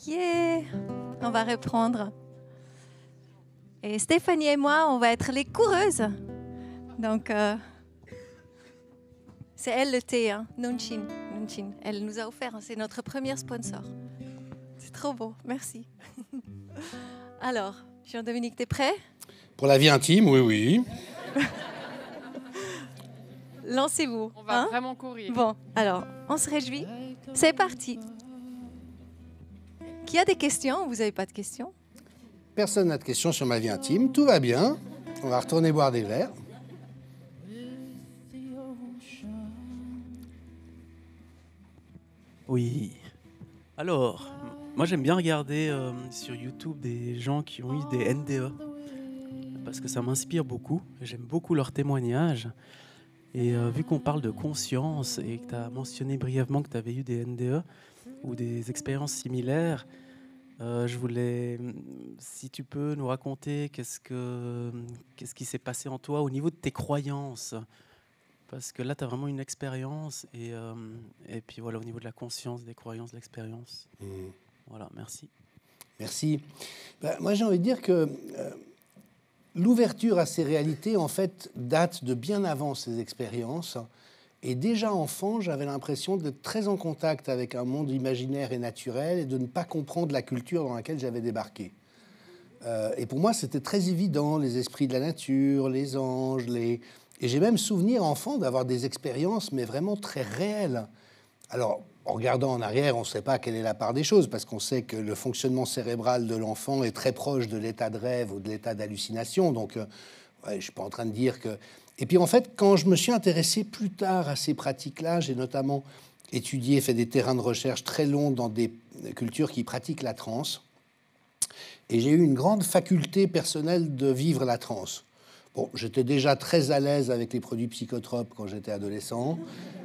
Yeah, on va reprendre. Et Stéphanie et moi, on va être les coureuses. Donc, c'est elle le thé, hein, Nunchin. Elle nous a offert, hein, c'est notre première sponsor. C'est trop beau, merci. Alors, Jean-Dominique, t'es prêt? Pour la vie intime, oui, oui. Lancez-vous. On va vraiment courir. Bon, alors, on se réjouit. C'est parti. Qui a des questions? Vous n'avez pas de questions? Personne n'a de questions sur ma vie intime. Tout va bien. On va retourner boire des verres. Oui. Alors, moi j'aime bien regarder sur YouTube des gens qui ont eu des NDE. Parce que ça m'inspire beaucoup. J'aime beaucoup leurs témoignages. Et vu qu'on parle de conscience et que tu as mentionné brièvement que tu avais eu des NDE ou des expériences similaires, je voulais, si tu peux nous raconter qu'est-ce qui s'est passé en toi au niveau de tes croyances. Parce que là, tu as vraiment une expérience et puis voilà, au niveau de la conscience, des croyances, de l'expérience. Voilà, merci. Merci. Moi, j'ai envie de dire que l'ouverture à ces réalités, en fait, date de bien avant ces expériences. Et déjà enfant, j'avais l'impression d'être très en contact avec un monde imaginaire et naturel et de ne pas comprendre la culture dans laquelle j'avais débarqué. Et pour moi, c'était très évident, les esprits de la nature, les anges, Et j'ai même souvenir, enfant, d'avoir des expériences, mais vraiment très réelles. Alors, en regardant en arrière, on ne sait pas quelle est la part des choses, parce qu'on sait que le fonctionnement cérébral de l'enfant est très proche de l'état de rêve ou de l'état d'hallucination. Donc, je ne suis pas en train de dire que... Et puis, en fait, quand je me suis intéressé plus tard à ces pratiques-là, j'ai notamment étudié, fait des terrains de recherche très longs dans des cultures qui pratiquent la transe. Et j'ai eu une grande faculté personnelle de vivre la transe. Bon, j'étais déjà très à l'aise avec les produits psychotropes quand j'étais adolescent.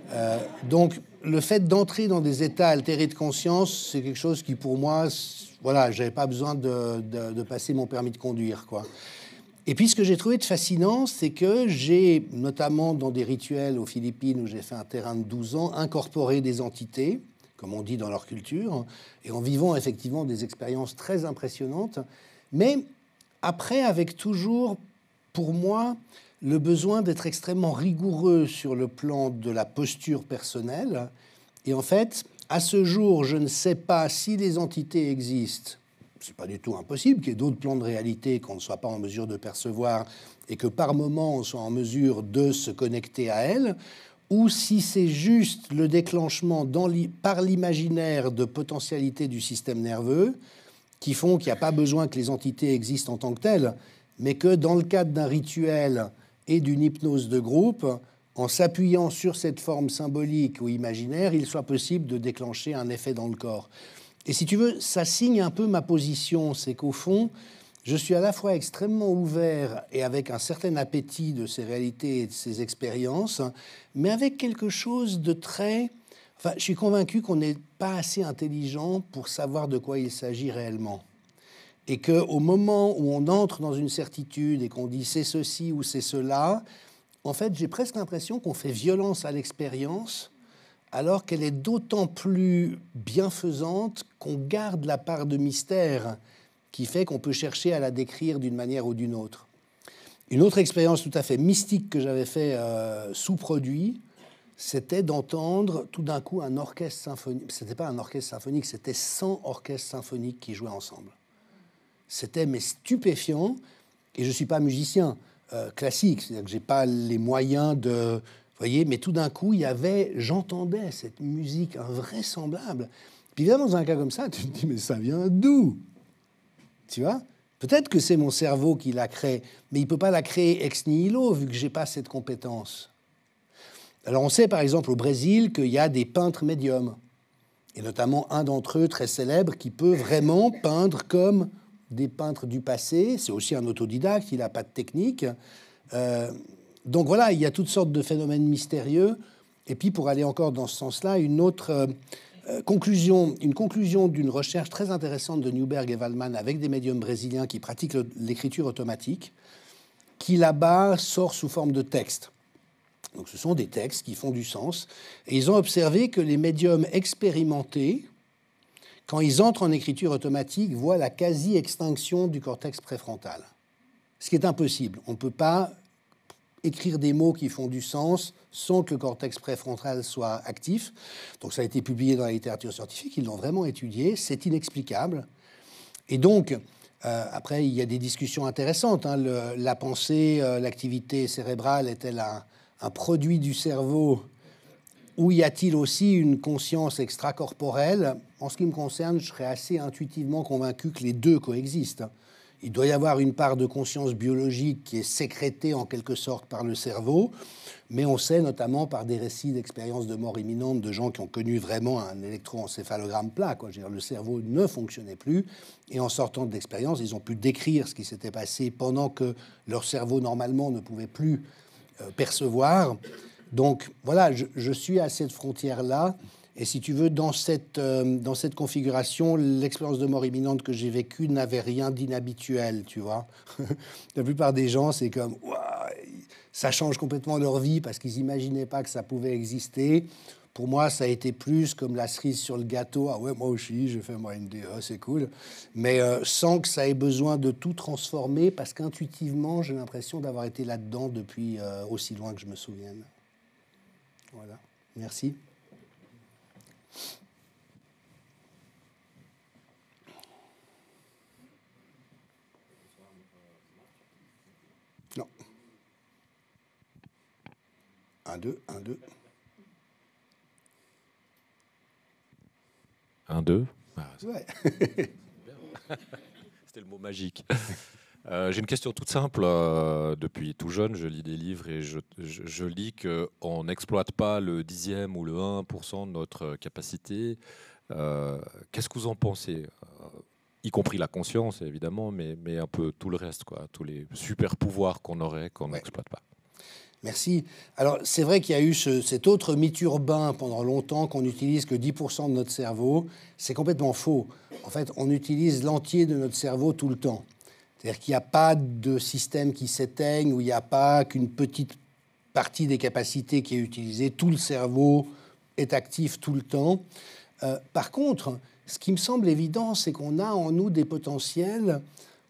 Donc, le fait d'entrer dans des états altérés de conscience, c'est quelque chose qui, pour moi, voilà, j'avais pas besoin de passer mon permis de conduire, quoi. Et puis, ce que j'ai trouvé de fascinant, c'est que j'ai, notamment dans des rituels aux Philippines, où j'ai fait un terrain de 12 ans, incorporé des entités, comme on dit dans leur culture, et en vivant effectivement des expériences très impressionnantes, mais après, avec toujours, pour moi, le besoin d'être extrêmement rigoureux sur le plan de la posture personnelle. Et en fait, à ce jour, je ne sais pas si les entités existent. C'est pas du tout impossible qu'il y ait d'autres plans de réalité qu'on ne soit pas en mesure de percevoir et que par moment on soit en mesure de se connecter à elles, ou si c'est juste le déclenchement par l'imaginaire de potentialités du système nerveux qui font qu'il n'y a pas besoin que les entités existent en tant que telles, mais que dans le cadre d'un rituel et d'une hypnose de groupe, en s'appuyant sur cette forme symbolique ou imaginaire, il soit possible de déclencher un effet dans le corps. Et si tu veux, ça signe un peu ma position, c'est qu'au fond, je suis à la fois extrêmement ouvert et avec un certain appétit de ces réalités et de ces expériences, mais avec quelque chose de très... Enfin, je suis convaincu qu'on n'est pas assez intelligent pour savoir de quoi il s'agit réellement. Et qu'au moment où on entre dans une certitude et qu'on dit c'est ceci ou c'est cela, en fait, j'ai presque l'impression qu'on fait violence à l'expérience alors qu'elle est d'autant plus bienfaisante qu'on garde la part de mystère qui fait qu'on peut chercher à la décrire d'une manière ou d'une autre. Une autre expérience tout à fait mystique que j'avais fait sous produit, c'était d'entendre tout d'un coup un orchestre symphonique. C'était pas un orchestre symphonique, c'était 100 orchestres symphoniques qui jouaient ensemble. C'était mais stupéfiant, et je ne suis pas musicien classique, c'est-à-dire que je n'ai pas les moyens de... Voyez, mais tout d'un coup, j'entendais cette musique invraisemblable. Puis évidemment, dans un cas comme ça, tu te dis, mais ça vient d'où? Tu vois? Peut-être que c'est mon cerveau qui l'a créé, mais il ne peut pas la créer ex nihilo, vu que je n'ai pas cette compétence. Alors, on sait, par exemple, au Brésil, qu'il y a des peintres médiums, et notamment un d'entre eux, très célèbre, qui peut vraiment peindre comme des peintres du passé. C'est aussi un autodidacte, il n'a pas de technique. Donc voilà, il y a toutes sortes de phénomènes mystérieux. Et puis, pour aller encore dans ce sens-là, une autre conclusion d'une recherche très intéressante de Newberg et Waldman avec des médiums brésiliens qui pratiquent l'écriture automatique, qui là-bas sort sous forme de texte. Donc ce sont des textes qui font du sens. Et ils ont observé que les médiums expérimentés, quand ils entrent en écriture automatique, voient la quasi-extinction du cortex préfrontal. Ce qui est impossible. On ne peut pas écrire des mots qui font du sens sans que le cortex préfrontal soit actif. Donc ça a été publié dans la littérature scientifique, ils l'ont vraiment étudié, c'est inexplicable. Et donc, après, il y a des discussions intéressantes. Hein. La pensée, l'activité cérébrale est-elle un produit du cerveau ou y a-t-il aussi une conscience extracorporelle? En ce qui me concerne, je serais assez intuitivement convaincu que les deux coexistent. Il doit y avoir une part de conscience biologique qui est sécrétée en quelque sorte par le cerveau, mais on sait notamment par des récits d'expériences de mort imminente de gens qui ont connu vraiment un électroencéphalogramme plat, quoi. Je veux dire, le cerveau ne fonctionnait plus, et en sortant de l'expérience, ils ont pu décrire ce qui s'était passé pendant que leur cerveau normalement ne pouvait plus percevoir. Donc voilà, je suis à cette frontière-là. Et si tu veux, dans cette configuration, l'expérience de mort imminente que j'ai vécue n'avait rien d'inhabituel, tu vois. La plupart des gens, c'est comme, ouah, ça change complètement leur vie parce qu'ils n'imaginaient pas que ça pouvait exister. Pour moi, ça a été plus comme la cerise sur le gâteau. Ah ouais, moi aussi, j'ai fait moi NDE, c'est cool. Mais sans que ça ait besoin de tout transformer, parce qu'intuitivement, j'ai l'impression d'avoir été là-dedans depuis aussi loin que je me souvienne. Voilà, merci. Non. 1, 2, 1, 2. 1, 2. Ouais. C'était le mot magique. J'ai une question toute simple. Depuis tout jeune, je lis des livres et je lis qu'on n'exploite pas le 10e ou le 1% de notre capacité. Qu'est-ce que vous en pensez? Y compris la conscience, évidemment, mais un peu tout le reste, quoi, tous les super pouvoirs qu'on aurait, qu'on n'exploite pas. Merci. Alors, c'est vrai qu'il y a eu cet autre mythe urbain pendant longtemps qu'on n'utilise que 10% de notre cerveau. C'est complètement faux. En fait, on utilise l'entier de notre cerveau tout le temps. C'est-à-dire qu'il n'y a pas de système qui s'éteigne, où il n'y a pas qu'une petite partie des capacités qui est utilisée. Tout le cerveau est actif tout le temps. Par contre, ce qui me semble évident, c'est qu'on a en nous des potentiels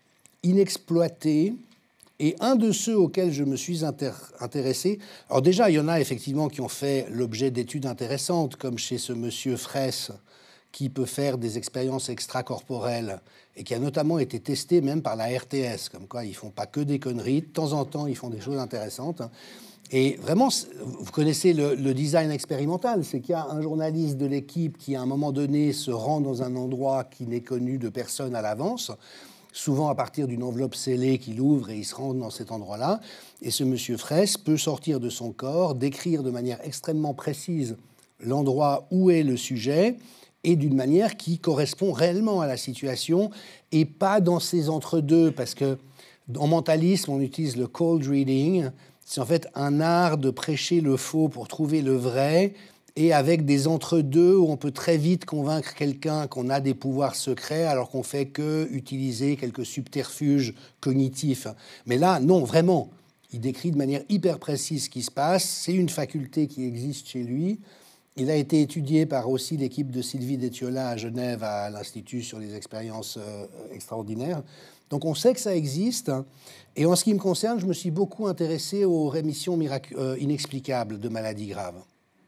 inexploités. Et un de ceux auxquels je me suis intéressé, alors déjà, il y en a effectivement qui ont fait l'objet d'études intéressantes, comme chez ce monsieur Fraisse, qui peut faire des expériences extracorporelles et qui a notamment été testé même par la RTS, comme quoi ils ne font pas que des conneries, de temps en temps, ils font des choses intéressantes. Et vraiment, vous connaissez le design expérimental, c'est qu'il y a un journaliste de l'équipe qui, à un moment donné, se rend dans un endroit qui n'est connu de personne à l'avance, souvent à partir d'une enveloppe scellée qu'il ouvre et il se rend dans cet endroit-là. Et ce monsieur Fraisse peut sortir de son corps, décrire de manière extrêmement précise l'endroit où est le sujet et d'une manière qui correspond réellement à la situation et pas dans ces entre-deux, parce que en mentalisme, on utilise le cold reading. C'est en fait un art de prêcher le faux pour trouver le vrai, et avec des entre-deux où on peut très vite convaincre quelqu'un qu'on a des pouvoirs secrets alors qu'on fait que utiliser quelques subterfuges cognitifs. Mais là, non, vraiment, il décrit de manière hyper précise ce qui se passe. C'est une faculté qui existe chez lui. Il a été étudié par aussi l'équipe de Sylvie Détiola à Genève, à l'Institut sur les expériences extraordinaires. Donc on sait que ça existe. Et en ce qui me concerne, je me suis beaucoup intéressé aux rémissions inexplicables de maladies graves.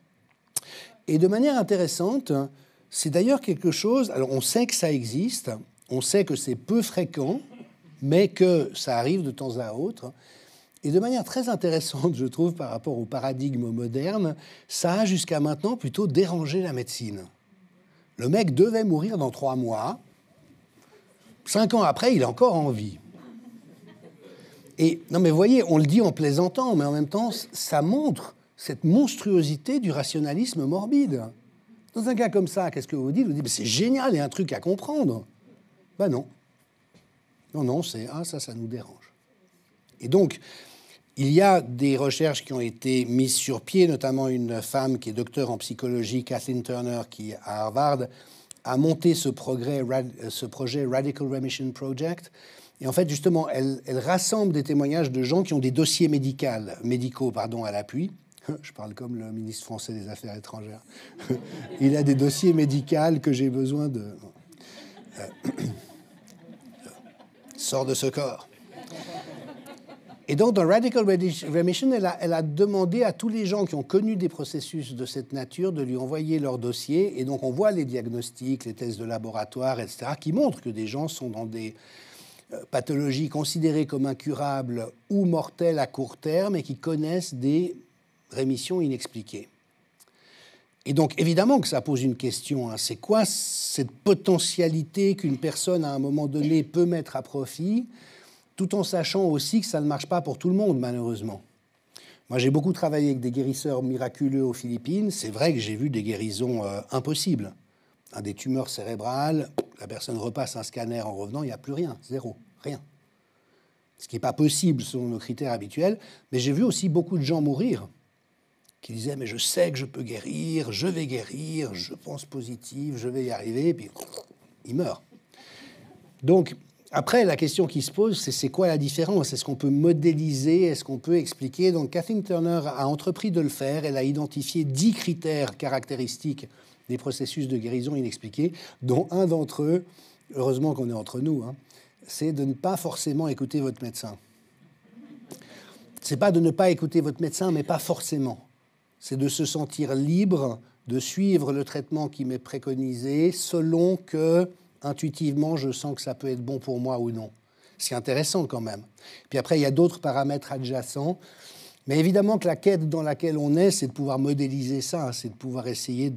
Et de manière intéressante, c'est d'ailleurs quelque chose... Alors, on sait que ça existe, on sait que c'est peu fréquent, mais que ça arrive de temps à autre. Et de manière très intéressante, je trouve, par rapport au paradigme moderne, ça a jusqu'à maintenant plutôt dérangé la médecine. Le mec devait mourir dans 3 mois. 5 ans après, il est encore en vie. Et non, mais voyez, on le dit en plaisantant, mais en même temps, ça montre cette monstruosité du rationalisme morbide. Dans un cas comme ça, qu'est-ce que vous dites? Vous dites, c'est génial, il y a un truc à comprendre. Ben non. Non, c'est « ah, ça nous dérange ». Et donc, il y a des recherches qui ont été mises sur pied, notamment une femme qui est docteure en psychologie, Kathleen Turner, qui, à Harvard, a monté ce projet Radical Remission Project. Et en fait, justement, elle rassemble des témoignages de gens qui ont des dossiers médicaux à l'appui. Je parle comme le ministre français des Affaires étrangères. Il a des dossiers médicaux que j'ai besoin de... Sors de ce corps. Et donc, dans Radical Remission, elle a demandé à tous les gens qui ont connu des processus de cette nature de lui envoyer leur dossier. Et donc, on voit les diagnostics, les tests de laboratoire, etc., qui montrent que des gens sont dans des pathologies considérées comme incurables ou mortelles à court terme et qui connaissent des rémissions inexpliquées. Et donc, évidemment que ça pose une question. Hein. C'est quoi cette potentialité qu'une personne, à un moment donné, peut mettre à profit, tout en sachant aussi que ça ne marche pas pour tout le monde, malheureusement. Moi, j'ai beaucoup travaillé avec des guérisseurs miraculeux aux Philippines. C'est vrai que j'ai vu des guérisons impossibles. Des tumeurs cérébrales, la personne repasse un scanner en revenant, il n'y a plus rien, zéro, rien. Ce qui n'est pas possible selon nos critères habituels. Mais j'ai vu aussi beaucoup de gens mourir qui disaient « mais je sais que je peux guérir, je vais guérir, je pense positif, je vais y arriver », et puis ils meurent. Donc, après, la question qui se pose, c'est quoi la différence? Est-ce qu'on peut modéliser? Est-ce qu'on peut expliquer? Donc, Kathleen Turner a entrepris de le faire. Elle a identifié 10 critères caractéristiques des processus de guérison inexpliqués, dont un d'entre eux, heureusement qu'on est entre nous, hein, c'est de ne pas forcément écouter votre médecin. C'est pas de ne pas écouter votre médecin, mais pas forcément. C'est de se sentir libre de suivre le traitement qui m'est préconisé selon que intuitivement, je sens que ça peut être bon pour moi ou non. C'est intéressant quand même. Puis après, il y a d'autres paramètres adjacents. Mais évidemment que la quête dans laquelle on est, c'est de pouvoir modéliser ça, c'est de pouvoir essayer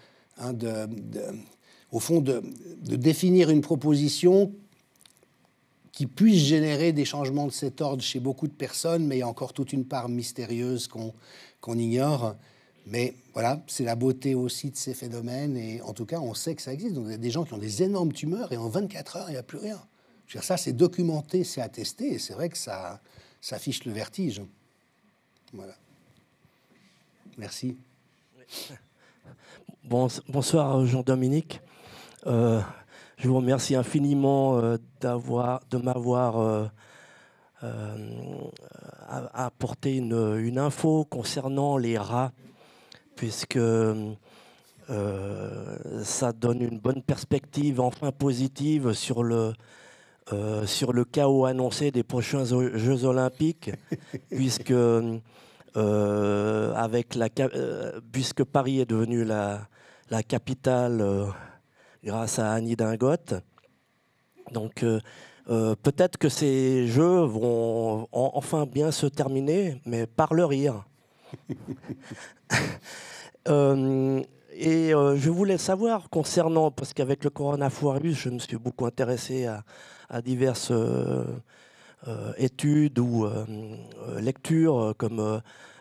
au fond, de définir une proposition qui puisse générer des changements de cet ordre chez beaucoup de personnes, mais il y a encore toute une part mystérieuse qu'on ignore. Mais voilà, c'est la beauté aussi de ces phénomènes. Et en tout cas, on sait que ça existe. Donc, il y a des gens qui ont des énormes tumeurs et en 24 heures, il n'y a plus rien. Je veux dire, ça, c'est documenté, c'est attesté. Et c'est vrai que ça fiche le vertige. Voilà. Merci. Bonsoir, Jean-Dominique. Je vous remercie infiniment de m'avoir apporté une info concernant les rats, puisque ça donne une bonne perspective, enfin positive, sur le chaos annoncé des prochains Jeux Olympiques, puisque puisque Paris est devenue la capitale grâce à Annie Dingote. Donc peut-être que ces Jeux vont enfin bien se terminer, mais par le rire. Je voulais savoir concernant, parce qu'avec le coronavirus, je me suis beaucoup intéressé à diverses études ou lectures comme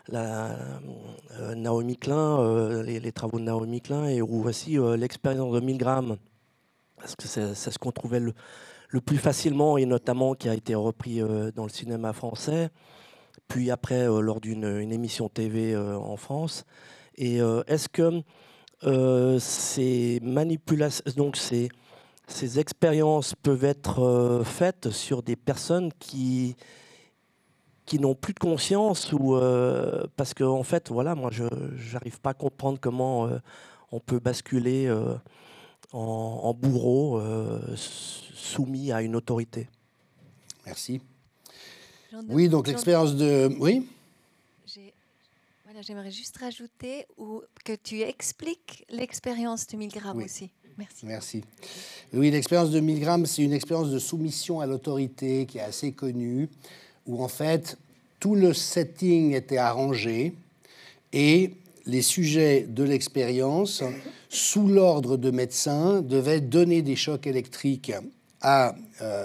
Naomi Klein, les travaux de Naomi Klein, et ou aussi l'expérience de Milgram, parce que c'est ce qu'on trouvait le plus facilement, et notamment qui a été repris dans le cinéma français, puis après lors d'une émission TV en France. Et est-ce que ces manipulations, donc ces expériences peuvent être faites sur des personnes qui n'ont plus de conscience, ou parce que en fait, voilà, moi, je n'arrive pas à comprendre comment on peut basculer en bourreau soumis à une autorité. Merci. Oui, donc l'expérience de... Oui. Voilà, j'aimerais juste rajouter que tu expliques l'expérience de Milgram aussi. Merci. Merci. Oui, l'expérience de Milgram, c'est une expérience de soumission à l'autorité qui est assez connue, où en fait, tout le setting était arrangé et les sujets de l'expérience, sous l'ordre de médecins, devaient donner des chocs électriques à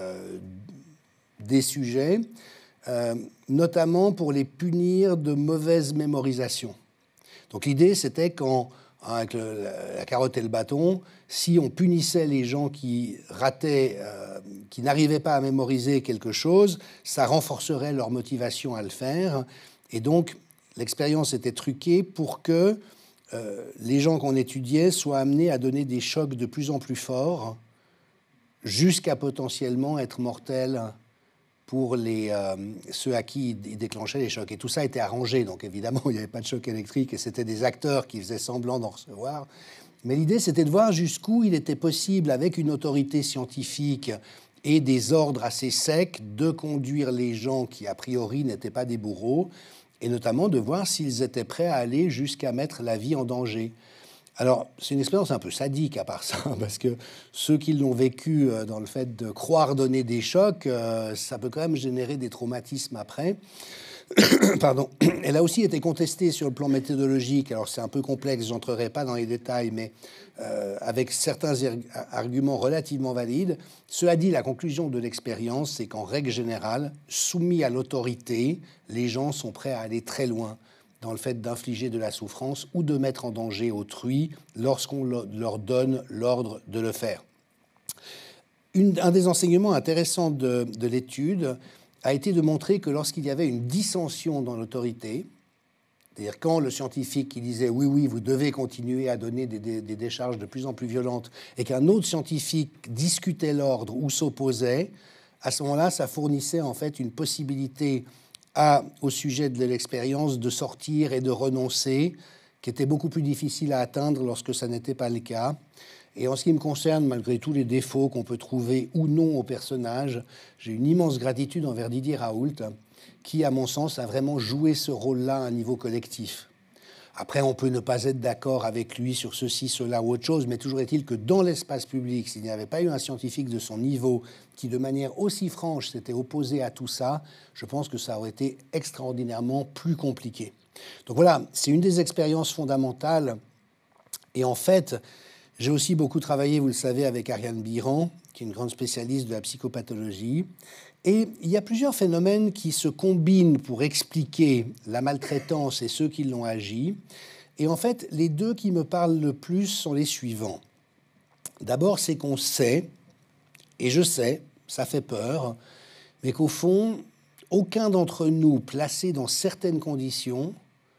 des sujets, notamment pour les punir de mauvaise mémorisation. Donc l'idée, c'était avec la carotte et le bâton, si on punissait les gens qui rataient, qui n'arrivaient pas à mémoriser quelque chose, ça renforcerait leur motivation à le faire. Et donc, l'expérience était truquée pour que les gens qu'on étudiait soient amenés à donner des chocs de plus en plus forts, jusqu'à potentiellement être mortels pour ceux à qui il déclenchait les chocs. Et tout ça était arrangé, donc évidemment, il n'y avait pas de choc électrique, et c'était des acteurs qui faisaient semblant d'en recevoir. Mais l'idée, c'était de voir jusqu'où il était possible, avec une autorité scientifique et des ordres assez secs, de conduire les gens qui, a priori, n'étaient pas des bourreaux, et notamment de voir s'ils étaient prêts à aller jusqu'à mettre la vie en danger. Alors, c'est une expérience un peu sadique à part ça, parce que ceux qui l'ont vécu dans le fait de croire donner des chocs, ça peut quand même générer des traumatismes après. Pardon. Elle a aussi été contestée sur le plan méthodologique. Alors, c'est un peu complexe, je n'entrerai pas dans les détails, mais avec certains arguments relativement valides. Cela dit, la conclusion de l'expérience, c'est qu'en règle générale, soumis à l'autorité, les gens sont prêts à aller très loin dans le fait d'infliger de la souffrance ou de mettre en danger autrui lorsqu'on leur donne l'ordre de le faire. Un des enseignements intéressants de l'étude a été de montrer que lorsqu'il y avait une dissension dans l'autorité, c'est-à-dire quand le scientifique qui disait « oui, oui, vous devez continuer à donner des décharges de plus en plus violentes » et qu'un autre scientifique discutait l'ordre ou s'opposait, à ce moment-là, ça fournissait en fait une possibilité au sujet de l'expérience de sortir et de renoncer, qui était beaucoup plus difficile à atteindre lorsque ça n'était pas le cas. Et en ce qui me concerne, malgré tous les défauts qu'on peut trouver ou non au personnage, j'ai une immense gratitude envers Didier Raoult, qui, à mon sens, a vraiment joué ce rôle-là à un niveau collectif. Après, on peut ne pas être d'accord avec lui sur ceci, cela ou autre chose, mais toujours est-il que dans l'espace public, s'il n'y avait pas eu un scientifique de son niveau qui, de manière aussi franche, s'était opposé à tout ça, je pense que ça aurait été extraordinairement plus compliqué. Donc voilà, c'est une des expériences fondamentales. Et en fait, j'ai aussi beaucoup travaillé, vous le savez, avec Ariane Biran, qui est une grande spécialiste de la psychopathologie. Et il y a plusieurs phénomènes qui se combinent pour expliquer la maltraitance et ceux qui l'ont agi. Et en fait, les deux qui me parlent le plus sont les suivants. D'abord, c'est qu'on sait, et je sais, ça fait peur, mais qu'au fond, aucun d'entre nous, placé dans certaines conditions,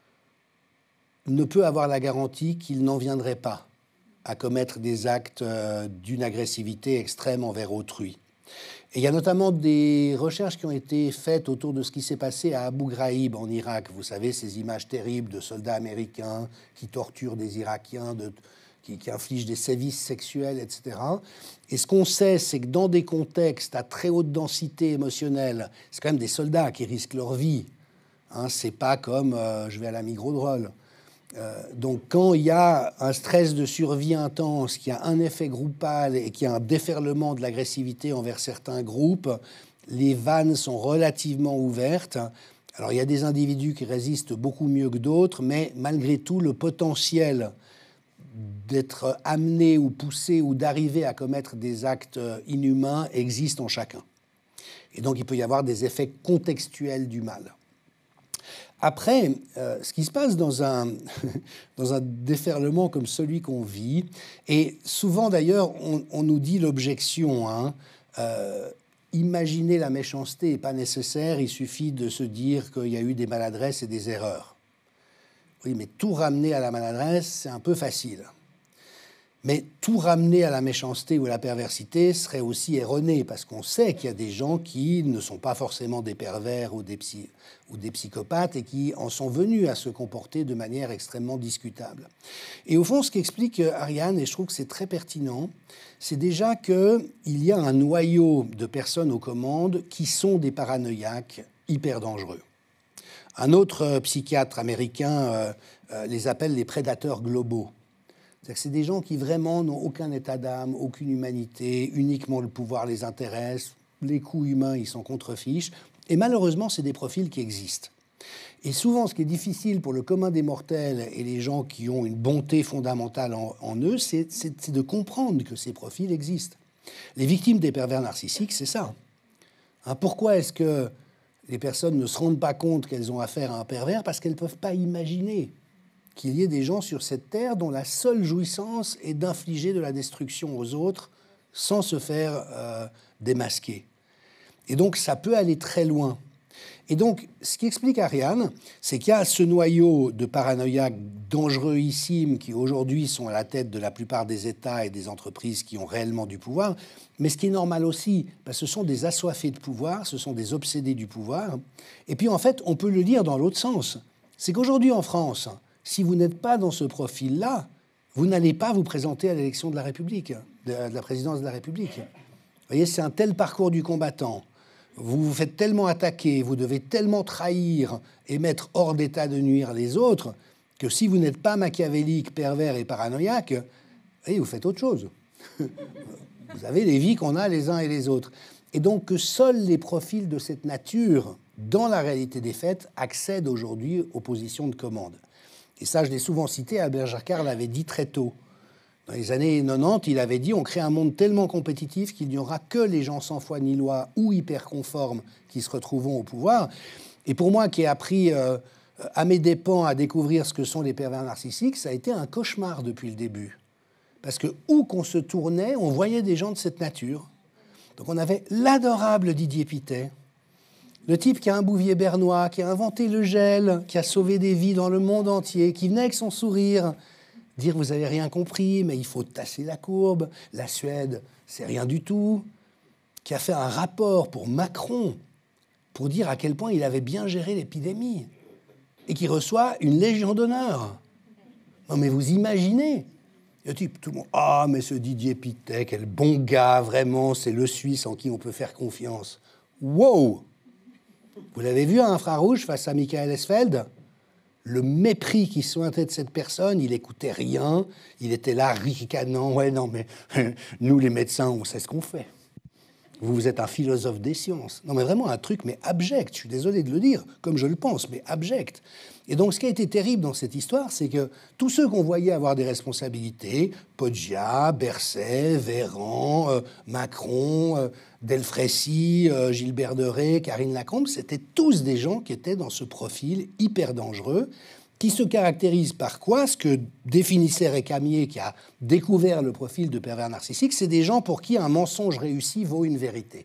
ne peut avoir la garantie qu'il n'en viendrait pas à commettre des actes d'une agressivité extrême envers autrui. Et il y a notamment des recherches qui ont été faites autour de ce qui s'est passé à Abu Ghraib en Irak. Vous savez, ces images terribles de soldats américains qui torturent des Irakiens, qui infligent des sévices sexuels, etc. Et ce qu'on sait, c'est que dans des contextes à très haute densité émotionnelle, c'est quand même des soldats qui risquent leur vie. Hein, c'est pas comme je vais à la Migros-Drôle. Donc quand il y a un stress de survie intense, qu'il y a un effet groupal et qu'il y a un déferlement de l'agressivité envers certains groupes, les vannes sont relativement ouvertes. Alors il y a des individus qui résistent beaucoup mieux que d'autres, mais malgré tout, le potentiel d'être amené ou poussé ou d'arriver à commettre des actes inhumains existe en chacun. Et donc il peut y avoir des effets contextuels du mal. Après, ce qui se passe dans un déferlement comme celui qu'on vit, et souvent d'ailleurs, on nous dit l'objection, hein, imaginer la méchanceté n'est pas nécessaire, il suffit de se dire qu'il y a eu des maladresses et des erreurs. Oui, mais tout ramener à la maladresse, c'est un peu facile. Mais tout ramener à la méchanceté ou à la perversité serait aussi erroné, parce qu'on sait qu'il y a des gens qui ne sont pas forcément des pervers ou des psychopathes et qui en sont venus à se comporter de manière extrêmement discutable. Et au fond, ce qu'explique Ariane, et je trouve que c'est très pertinent, c'est déjà qu'il y a un noyau de personnes aux commandes qui sont des paranoïaques hyper dangereux. Un autre psychiatre américain les appelle les prédateurs globaux. C'est-à-dire que c'est des gens qui vraiment n'ont aucun état d'âme, aucune humanité, uniquement le pouvoir les intéresse, les coups humains, ils s'en contrefichent. Et malheureusement, c'est des profils qui existent. Et souvent, ce qui est difficile pour le commun des mortels et les gens qui ont une bonté fondamentale en eux, c'est de comprendre que ces profils existent. Les victimes des pervers narcissiques, c'est ça. Hein, pourquoi est-ce que les personnes ne se rendent pas compte qu'elles ont affaire à un pervers? Parce qu'elles ne peuvent pas imaginer qu'il y ait des gens sur cette terre dont la seule jouissance est d'infliger de la destruction aux autres sans se faire démasquer. Et donc, ça peut aller très loin. Et donc, ce qui explique Ariane, c'est qu'il y a ce noyau de paranoïaques dangereuxissimes qui, aujourd'hui, sont à la tête de la plupart des États et des entreprises qui ont réellement du pouvoir. Mais ce qui est normal aussi, parce que ce sont des assoiffés de pouvoir, ce sont des obsédés du pouvoir. Et puis, en fait, on peut le lire dans l'autre sens. C'est qu'aujourd'hui, en France, si vous n'êtes pas dans ce profil-là, vous n'allez pas vous présenter à l'élection de la République, de la présidence de la République. Vous voyez, c'est un tel parcours du combattant. Vous vous faites tellement attaquer, vous devez tellement trahir et mettre hors d'état de nuire les autres que si vous n'êtes pas machiavélique, pervers et paranoïaque, vous faites autre chose. Vous avez les vies qu'on a les uns et les autres. Et donc que seuls les profils de cette nature, dans la réalité des faits, accèdent aujourd'hui aux positions de commande. Et ça, je l'ai souvent cité, Albert Jacquard l'avait dit très tôt. Dans les années 90, il avait dit « On crée un monde tellement compétitif qu'il n'y aura que les gens sans foi ni loi ou hyper conformes qui se retrouveront au pouvoir. » Et pour moi, qui ai appris à mes dépens à découvrir ce que sont les pervers narcissiques, ça a été un cauchemar depuis le début. Parce que où qu'on se tournait, on voyait des gens de cette nature. Donc on avait l'adorable Didier Pittet, le type qui a un bouvier bernois, qui a inventé le gel, qui a sauvé des vies dans le monde entier, qui venait avec son sourire dire « Vous n'avez rien compris, mais il faut tasser la courbe. La Suède, c'est rien du tout. » Qui a fait un rapport pour Macron pour dire à quel point il avait bien géré l'épidémie et qui reçoit une Légion d'honneur. Non mais vous imaginez, le type, tout le monde, ah mais ce Didier Pittet, quel bon gars, vraiment, c'est le Suisse en qui on peut faire confiance. Wow! Vous l'avez vu à Infrarouge face à Michael Esfeld? Le mépris qui sointait de cette personne, il écoutait rien, il était là ricanant, ouais non mais nous les médecins, on sait ce qu'on fait. Vous êtes un philosophe des sciences. Non, mais vraiment un truc, mais abject. Je suis désolé de le dire, comme je le pense, mais abject. Et donc, ce qui a été terrible dans cette histoire, c'est que tous ceux qu'on voyait avoir des responsabilités, Poggia, Berset, Véran, Macron, Delfrécy, Gilbert Deray, Karine Lacombe, c'était tous des gens qui étaient dans ce profil hyper dangereux, qui se caractérise par quoi? Ce que définissait Récamier, qui a découvert le profil de pervers narcissique, c'est des gens pour qui un mensonge réussi vaut une vérité.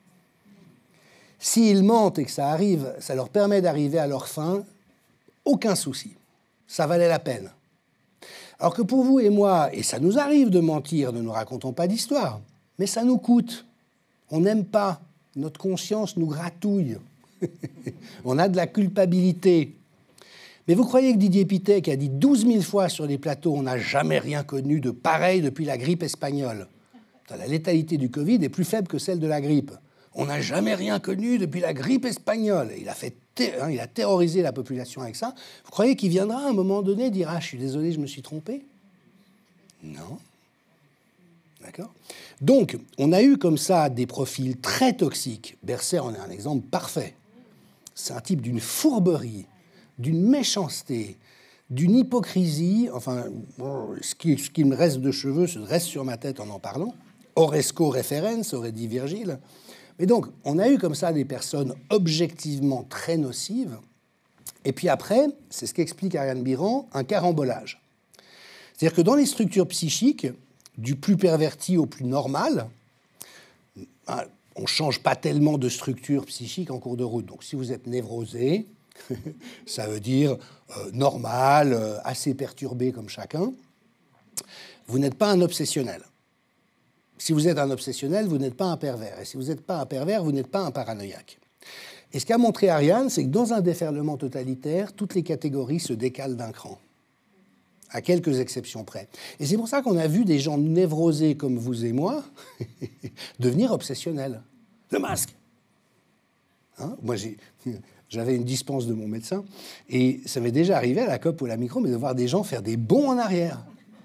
S'ils mentent et que ça arrive, ça leur permet d'arriver à leur fin, aucun souci. Ça valait la peine. Alors que pour vous et moi, et ça nous arrive de mentir, ne nous racontons pas d'histoire, mais ça nous coûte. On n'aime pas. Notre conscience nous gratouille. On a de la culpabilité. Mais vous croyez que Didier Pittet, qui a dit 12 000 fois sur les plateaux « on n'a jamais rien connu de pareil depuis la grippe espagnole ». La létalité du Covid est plus faible que celle de la grippe. On n'a jamais rien connu depuis la grippe espagnole. Et il a terrorisé la population avec ça. Vous croyez qu'il viendra à un moment donné dire « ah, je suis désolé, je me suis trompé ». Non. D'accord. Donc, on a eu comme ça des profils très toxiques. Berset en est un exemple parfait. C'est un type d'une fourberie, d'une méchanceté, d'une hypocrisie, enfin, ce qui me reste de cheveux se dresse sur ma tête en parlant. Horresco referens, aurait dit Virgile. Mais donc, on a eu comme ça des personnes objectivement très nocives. Et puis après, c'est ce qu'explique Ariane Biran, un carambolage. C'est-à-dire que dans les structures psychiques, du plus perverti au plus normal, on ne change pas tellement de structure psychique en cours de route. Donc si vous êtes névrosé, ça veut dire normal, assez perturbé comme chacun, vous n'êtes pas un obsessionnel. Si vous êtes un obsessionnel, vous n'êtes pas un pervers. Et si vous n'êtes pas un pervers, vous n'êtes pas un paranoïaque. Et ce qu'a montré Ariane, c'est que dans un déferlement totalitaire, toutes les catégories se décalent d'un cran, à quelques exceptions près. Et c'est pour ça qu'on a vu des gens névrosés comme vous et moi devenir obsessionnels. Le masque. Hein, moi, j'avais une dispense de mon médecin, et ça m'est déjà arrivé à la COP ou à la micro, mais de voir des gens faire des bonds en arrière.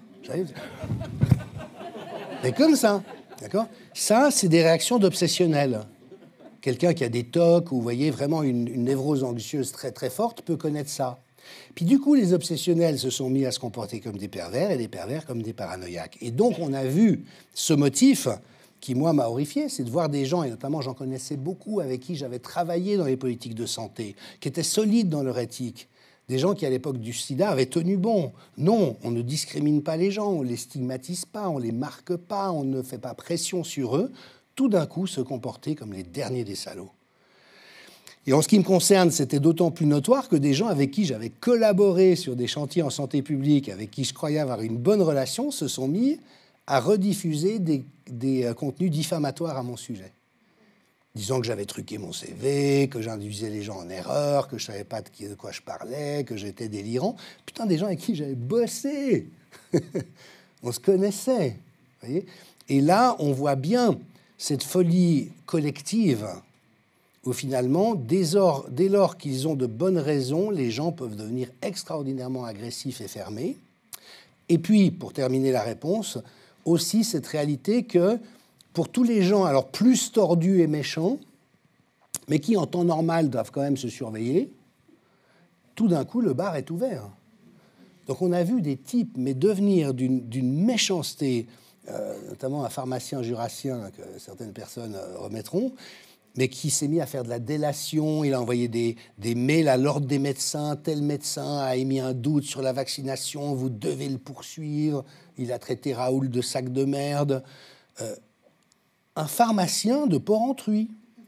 Mais comme ça, d'accord ? Ça, c'est des réactions d'obsessionnels. Quelqu'un qui a des TOC ou, vous voyez, vraiment une névrose anxieuse très, très forte peut connaître ça. Puis du coup, les obsessionnels se sont mis à se comporter comme des pervers et les pervers comme des paranoïaques. Et donc, on a vu ce motif qui, moi, m'a horrifié, c'est de voir des gens, et notamment j'en connaissais beaucoup avec qui j'avais travaillé dans les politiques de santé, qui étaient solides dans leur éthique. Des gens qui, à l'époque du sida, avaient tenu bon. Non, on ne discrimine pas les gens, on ne les stigmatise pas, on ne les marque pas, on ne fait pas pression sur eux. Tout d'un coup, se comporter comme les derniers des salauds. Et en ce qui me concerne, c'était d'autant plus notoire que des gens avec qui j'avais collaboré sur des chantiers en santé publique, avec qui je croyais avoir une bonne relation, se sont mis à rediffuser des contenus diffamatoires à mon sujet. disant que j'avais truqué mon CV, que j'induisais les gens en erreur, que je ne savais pas de quoi je parlais, que j'étais délirant. Putain, des gens avec qui j'avais bossé. On se connaissait. Vous voyez ? Et là, on voit bien cette folie collective où finalement, dès lors qu'ils ont de bonnes raisons, les gens peuvent devenir extraordinairement agressifs et fermés. Et puis, pour terminer la réponse, aussi cette réalité que pour tous les gens, alors plus tordus et méchants, mais qui en temps normal doivent quand même se surveiller, tout d'un coup, le bar est ouvert. Donc on a vu des types, mais devenir d'une méchanceté, notamment un pharmacien jurassien que certaines personnes remettront, mais qui s'est mis à faire de la délation. Il a envoyé des mails à l'ordre des médecins. Tel médecin a émis un doute sur la vaccination, vous devez le poursuivre. Il a traité Raoul de sac de merde. Un pharmacien de Porrentruy.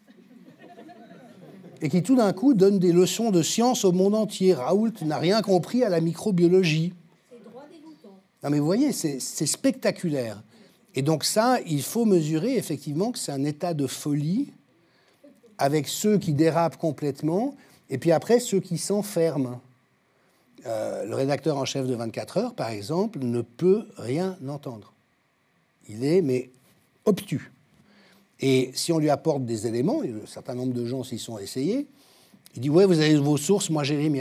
Et qui tout d'un coup donne des leçons de science au monde entier. Raoult n'a rien compris à la microbiologie. C'est droit dégoûtant. Non mais vous voyez, c'est spectaculaire. Et donc ça, il faut mesurer effectivement que c'est un état de folie avec ceux qui dérapent complètement et puis après ceux qui s'enferment. Le rédacteur en chef de 24 heures, par exemple, ne peut rien entendre. Il est, mais, obtus. Et si on lui apporte des éléments, et un certain nombre de gens s'y sont essayés, il dit « Ouais, vous avez vos sources, moi j'ai les miennes. »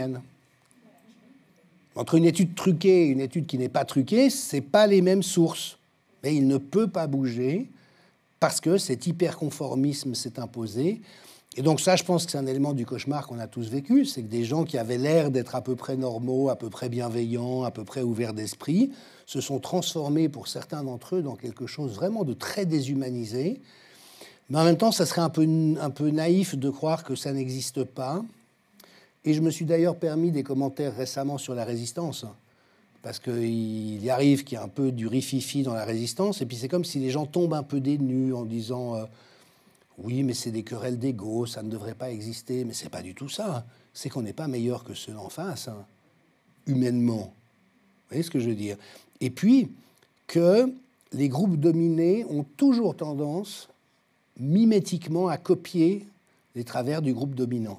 Entre une étude truquée et une étude qui n'est pas truquée, ce n'est pas les mêmes sources. Mais il ne peut pas bouger parce que cet hyperconformisme s'est imposé. Et donc ça, je pense que c'est un élément du cauchemar qu'on a tous vécu, c'est que des gens qui avaient l'air d'être à peu près normaux, à peu près bienveillants, à peu près ouverts d'esprit, se sont transformés pour certains d'entre eux dans quelque chose vraiment de très déshumanisé. Mais en même temps, ça serait un peu naïf de croire que ça n'existe pas. Et je me suis d'ailleurs permis des commentaires récemment sur la résistance, parce qu'il y arrive qu'il y ait un peu du rififi dans la résistance, et puis c'est comme si les gens tombent un peu des nues en disant oui, mais c'est des querelles d'ego, ça ne devrait pas exister. Mais c'est pas du tout ça. C'est qu'on n'est pas meilleur que ceux en face, hein, humainement. Vous voyez ce que je veux dire ? Et puis, que les groupes dominés ont toujours tendance mimétiquement à copier les travers du groupe dominant.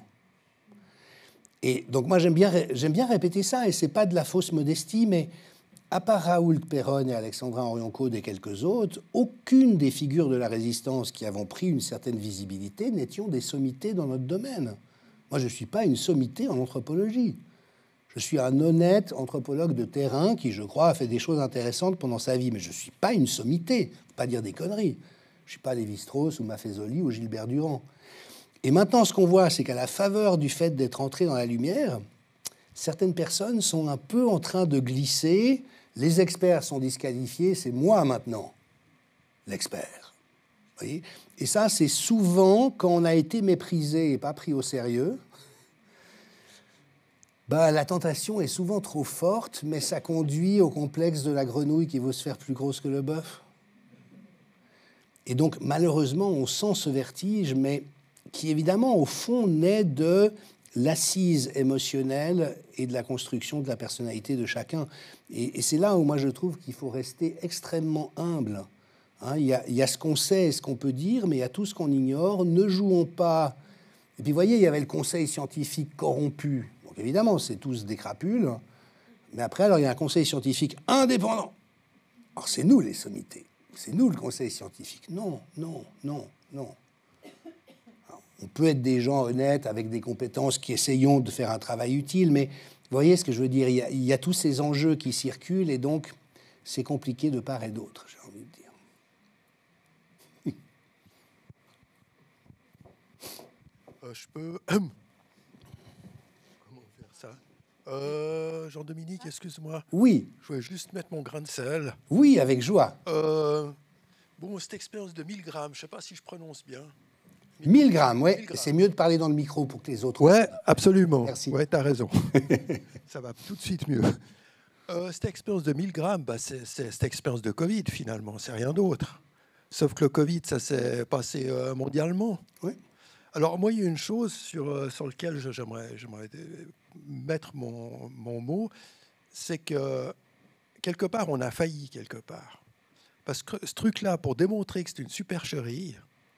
Et donc moi j'aime bien répéter ça, et c'est pas de la fausse modestie, mais à part Raoult Perron et Alexandrin Orion-Caude et quelques autres, aucune des figures de la résistance qui avons pris une certaine visibilité n'étions des sommités dans notre domaine. Moi je ne suis pas une sommité en anthropologie. Je suis un honnête anthropologue de terrain qui, je crois, a fait des choses intéressantes pendant sa vie, mais je ne suis pas une sommité, faut pas dire des conneries. Je ne suis pas Lévi-Strauss ou Maffezoli ou Gilbert Durand. Et maintenant, ce qu'on voit, c'est qu'à la faveur du fait d'être entré dans la lumière, certaines personnes sont un peu en train de glisser. Les experts sont disqualifiés, c'est moi maintenant, l'expert. Vous voyez ? Et ça, c'est souvent quand on a été méprisé et pas pris au sérieux. La tentation est souvent trop forte, mais ça conduit au complexe de la grenouille qui veut se faire plus grosse que le bœuf. Et donc, malheureusement, on sent ce vertige, mais qui, évidemment, au fond, naît de l'assise émotionnelle et de la construction de la personnalité de chacun. Et c'est là où moi, je trouve qu'il faut rester extrêmement humble. Hein, il y a ce qu'on sait et ce qu'on peut dire, mais il y a tout ce qu'on ignore. Ne jouons pas... Et puis, vous voyez, il y avait le conseil scientifique corrompu. Donc, évidemment, c'est tous des crapules. Mais après, alors, il y a un conseil scientifique indépendant. Alors, c'est nous, les sommités. C'est nous le conseil scientifique. Non, non, non, non. Alors, on peut être des gens honnêtes avec des compétences qui essayons de faire un travail utile, mais vous voyez ce que je veux dire, il y a tous ces enjeux qui circulent et donc c'est compliqué de part et d'autre, j'ai envie de dire. Je peux... Comment faire ça ? Jean-Dominique, excuse-moi. Oui. Je voulais juste mettre mon grain de sel. Oui, avec joie. Bon, cette expérience de 1000 grammes, je ne sais pas si je prononce bien. 1000 grammes, oui. C'est mieux de parler dans le micro pour que les autres... Ouais, absolument. Merci. Ouais, tu as raison. Ça va tout de suite mieux. Cette expérience de 1000 grammes, c'est cette expérience de Covid, finalement. C'est rien d'autre. Sauf que le Covid, ça s'est passé mondialement. Oui. Alors, moi, il y a une chose sur laquelle j'aimerais mettre mon mot, c'est que, quelque part, on a failli quelque part. Parce que ce truc-là, pour démontrer que c'est une supercherie,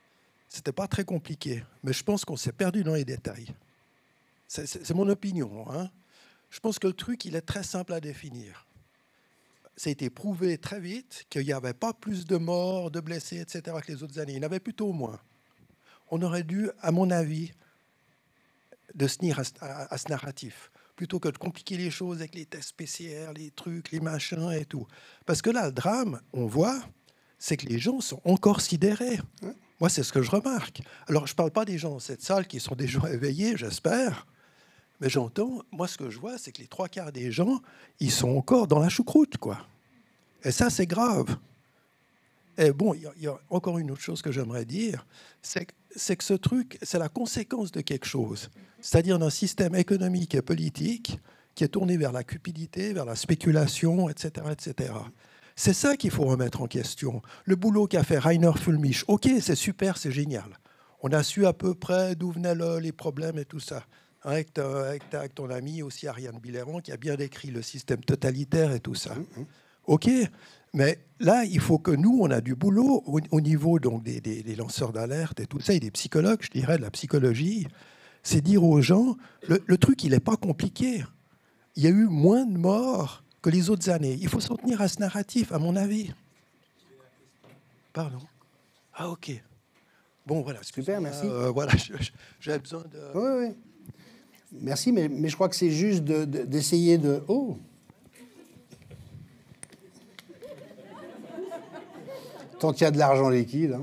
C'était pas très compliqué, mais je pense qu'on s'est perdu dans les détails. C'est mon opinion. Hein. Je pense que le truc, il est très simple à définir. Ça a été prouvé très vite qu'il n'y avait pas plus de morts, de blessés, etc. que les autres années. Il y en avait plutôt moins. On aurait dû, à mon avis, de se tenir à ce narratif, plutôt que de compliquer les choses avec les tests PCR, les trucs, les machins et tout. Parce que là, le drame, on voit, c'est que les gens sont encore sidérés. Moi, c'est ce que je remarque. Alors, je ne parle pas des gens dans cette salle qui sont des gens éveillés, j'espère, mais j'entends, moi, ce que je vois, c'est que les 3/4 des gens, ils sont encore dans la choucroute, quoi. Et ça, c'est grave. Et bon, il y a encore une autre chose que j'aimerais dire, c'est que ce truc, c'est la conséquence de quelque chose, c'est-à-dire d'un système économique et politique qui est tourné vers la cupidité, vers la spéculation, etc., etc. C'est ça qu'il faut remettre en question. Le boulot qu'a fait Rainer Fulmich, ok, c'est super, c'est génial. On a su à peu près d'où venaient les problèmes et tout ça. Avec ton ami aussi, Ariane Biléran, qui a bien décrit le système totalitaire et tout ça. Ok, mais là, il faut que nous, on a du boulot au niveau donc, des lanceurs d'alerte et tout ça, et des psychologues, je dirais, de la psychologie. C'est dire aux gens, le truc, il n'est pas compliqué. Il y a eu moins de morts que les autres années. Il faut s'en tenir à ce narratif, à mon avis. Pardon. Ah, ok. Bon, voilà. Super, merci. Voilà, j'avais besoin de... Oui, oui. Merci, mais je crois que c'est juste d'essayer de... Oh! Tant qu'il y a de l'argent liquide.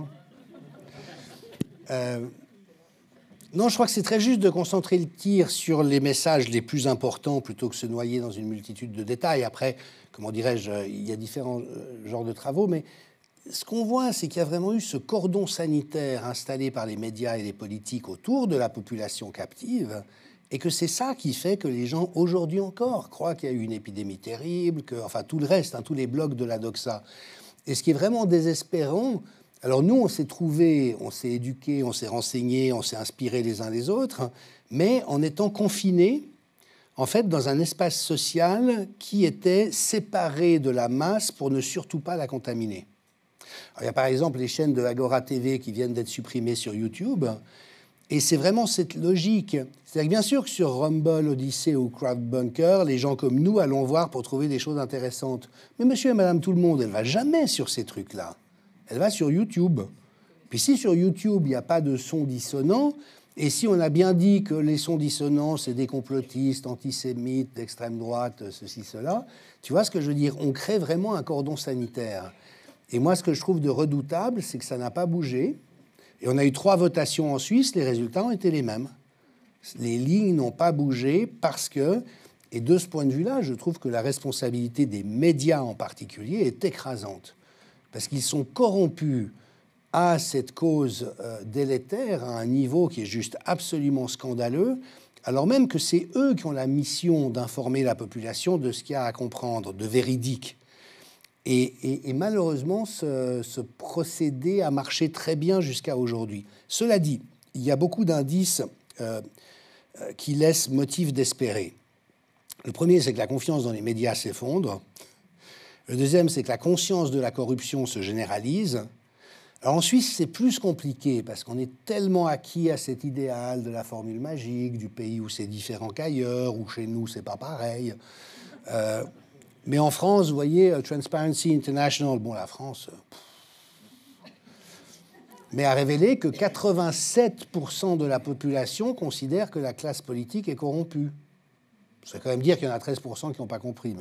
Hein. Non, je crois que c'est très juste de concentrer le tir sur les messages les plus importants plutôt que se noyer dans une multitude de détails. Après, comment dirais-je, il y a différents genres de travaux, mais ce qu'on voit, c'est qu'il y a vraiment eu ce cordon sanitaire installé par les médias et les politiques autour de la population captive, et que c'est ça qui fait que les gens, aujourd'hui encore, croient qu'il y a eu une épidémie terrible, enfin tout le reste, hein, tous les blocs de la doxa. Et ce qui est vraiment désespérant, alors nous, on s'est trouvés, on s'est éduqués, on s'est renseignés, on s'est inspirés les uns les autres, mais en étant confinés, en fait, dans un espace social qui était séparé de la masse pour ne surtout pas la contaminer. Alors, il y a par exemple les chaînes de Agora TV qui viennent d'être supprimées sur YouTube, et c'est vraiment cette logique. C'est-à-dire que bien sûr que sur Rumble, Odyssey ou Crowdbunker, les gens comme nous allons voir pour trouver des choses intéressantes. Mais monsieur et madame tout le monde, elle ne va jamais sur ces trucs-là. Elle va sur YouTube. Puis si sur YouTube, il n'y a pas de son dissonant, et si on a bien dit que les sons dissonants, c'est des complotistes, antisémites, d'extrême droite, ceci, cela, tu vois ce que je veux dire? On crée vraiment un cordon sanitaire. Et moi, ce que je trouve de redoutable, c'est que ça n'a pas bougé. Et on a eu 3 votations en Suisse, les résultats ont été les mêmes. Les lignes n'ont pas bougé parce que, et de ce point de vue-là, je trouve que la responsabilité des médias en particulier est écrasante. Parce qu'ils sont corrompus à cette cause délétère à un niveau qui est juste absolument scandaleux, alors même que c'est eux qui ont la mission d'informer la population de ce qu'il y a à comprendre, de véridique. Et malheureusement, ce procédé a marché très bien jusqu'à aujourd'hui. Cela dit, il y a beaucoup d'indices qui laissent motif d'espérer. Le premier, c'est que la confiance dans les médias s'effondre. Le deuxième, c'est que la conscience de la corruption se généralise. Alors en Suisse, c'est plus compliqué parce qu'on est tellement acquis à cet idéal de la formule magique, du pays où c'est différent qu'ailleurs, où chez nous, c'est pas pareil. Mais en France, vous voyez, Transparency International, bon, la France, mais a révélé que 87% de la population considère que la classe politique est corrompue. Ça veut quand même dire qu'il y en a 13% qui n'ont pas compris.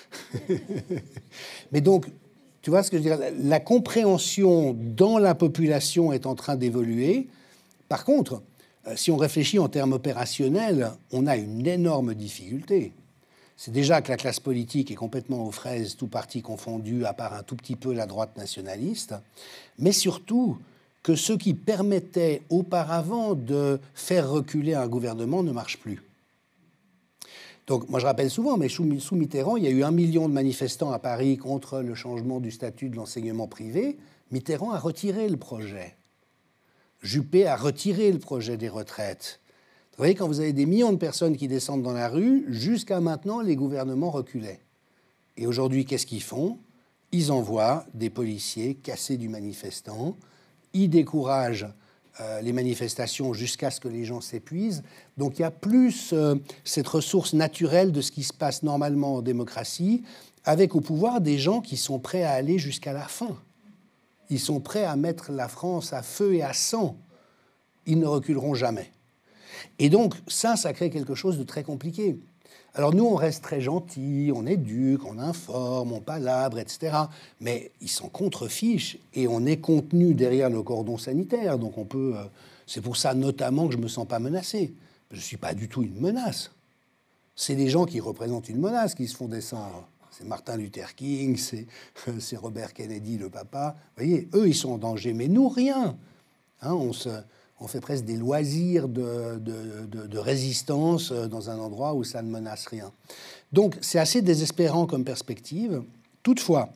Mais donc, tu vois ce que je veux dire? La compréhension dans la population est en train d'évoluer. Par contre, si on réfléchit en termes opérationnels, on a une énorme difficulté. C'est déjà que la classe politique est complètement aux fraises, tout parti confondu, à part un tout petit peu la droite nationaliste, mais surtout que ce qui permettait auparavant de faire reculer un gouvernement ne marche plus. Donc, moi, je rappelle souvent, mais sous Mitterrand, il y a eu 1 million de manifestants à Paris contre le changement du statut de l'enseignement privé. Mitterrand a retiré le projet. Juppé a retiré le projet des retraites. Vous voyez, quand vous avez des millions de personnes qui descendent dans la rue, jusqu'à maintenant, les gouvernements reculaient. Et aujourd'hui, qu'est-ce qu'ils font? Ils envoient des policiers casser du manifestant. Ils découragent les manifestations jusqu'à ce que les gens s'épuisent. Donc il y a plus cette ressource naturelle de ce qui se passe normalement en démocratie, avec au pouvoir des gens qui sont prêts à aller jusqu'à la fin. Ils sont prêts à mettre la France à feu et à sang. Ils ne reculeront jamais. Et donc ça crée quelque chose de très compliqué. Alors nous, on reste très gentils, on éduque, on informe, on palabre, etc. Mais ils s'en contrefichent et on est contenu derrière le cordon sanitaire. Donc on peut... c'est pour ça notamment que je ne me sens pas menacé. Je ne suis pas du tout une menace. C'est des gens qui représentent une menace qui se font descendre. C'est Martin Luther King, c'est Robert Kennedy, le papa. Vous voyez, eux, ils sont en danger. Mais nous, rien. Hein, on fait presque des loisirs de résistance dans un endroit où ça ne menace rien. Donc, c'est assez désespérant comme perspective. Toutefois,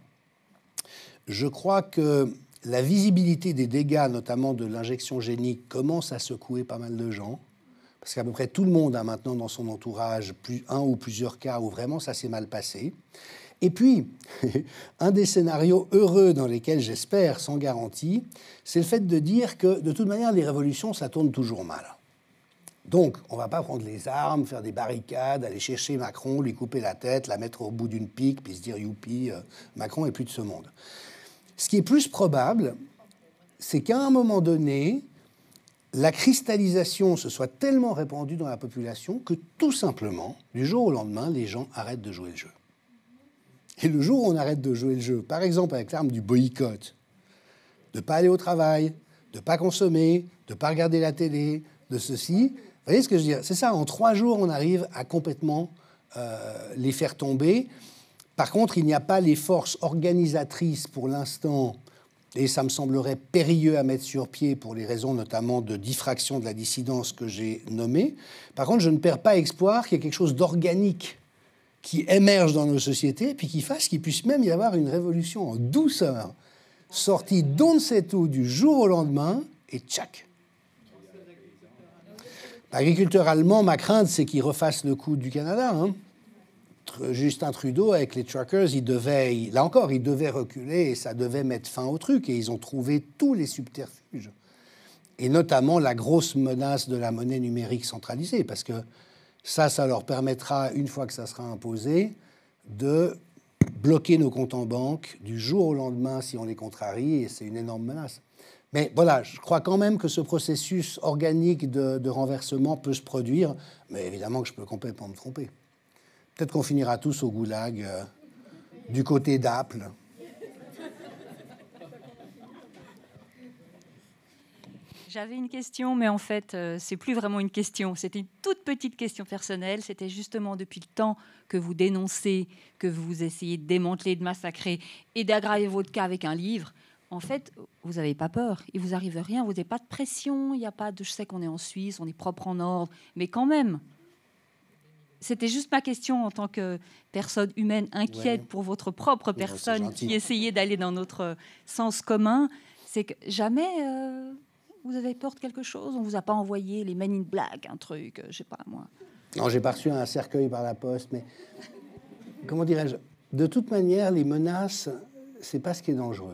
je crois que la visibilité des dégâts, notamment de l'injection génique, commence à secouer pas mal de gens. Parce qu'à peu près tout le monde a maintenant dans son entourage un ou plusieurs cas où vraiment ça s'est mal passé. Et puis, un des scénarios heureux dans lesquels j'espère, sans garantie, c'est le fait de dire que, de toute manière, les révolutions, ça tourne toujours mal. Donc, on ne va pas prendre les armes, faire des barricades, aller chercher Macron, lui couper la tête, la mettre au bout d'une pique, puis se dire « youpi, Macron est plus de ce monde ». Ce qui est plus probable, c'est qu'à un moment donné, la cristallisation se soit tellement répandue dans la population que, tout simplement, du jour au lendemain, les gens arrêtent de jouer le jeu. Et le jour où on arrête de jouer le jeu, par exemple avec l'arme du boycott, de ne pas aller au travail, de ne pas consommer, de ne pas regarder la télé, de ceci, vous voyez ce que je veux dire? C'est ça, en 3 jours, on arrive à complètement les faire tomber. Par contre, il n'y a pas les forces organisatrices pour l'instant, et ça me semblerait périlleux à mettre sur pied pour les raisons notamment de diffraction de la dissidence que j'ai nommées. Par contre, je ne perds pas espoir qu'il y ait quelque chose d'organique qui émerge dans nos sociétés, puis qui fasse qu'il puisse même y avoir une révolution en douceur, sortie d'on ne sait où du jour au lendemain, et tchac. L'agriculteur allemand, ma crainte, c'est qu'il refasse le coup du Canada. Hein. Justin Trudeau, avec les truckers, il devait reculer et ça devait mettre fin au truc. Et ils ont trouvé tous les subterfuges. Et notamment la grosse menace de la monnaie numérique centralisée, parce que ça leur permettra, une fois que ça sera imposé, de bloquer nos comptes en banque du jour au lendemain si on les contrarie, et c'est une énorme menace. Mais voilà, je crois quand même que ce processus organique de renversement peut se produire, mais évidemment que je peux complètement me tromper. Peut-être qu'on finira tous au goulag du côté d'Apple. J'avais une question, mais en fait, c'est plus vraiment une question. C'était une toute petite question personnelle. C'était justement depuis le temps que vous dénoncez, que vous essayez de démanteler, de massacrer et d'aggraver votre cas avec un livre. En fait, vous n'avez pas peur. Il vous arrive rien. Vous n'avez pas de pression. Il n'y a pas de. Je sais qu'on est en Suisse, on est propre en ordre, mais quand même. C'était juste ma question en tant que personne humaine inquiète pour votre propre personne qui essayait d'aller dans notre sens commun. C'est que jamais. Vous avez peur de quelque chose? On vous a pas envoyé les Men in Black, un truc, je sais pas moi. Non, j'ai pas reçu un cercueil par la poste, mais comment dirais-je? De toute manière, les menaces, c'est pas ce qui est dangereux.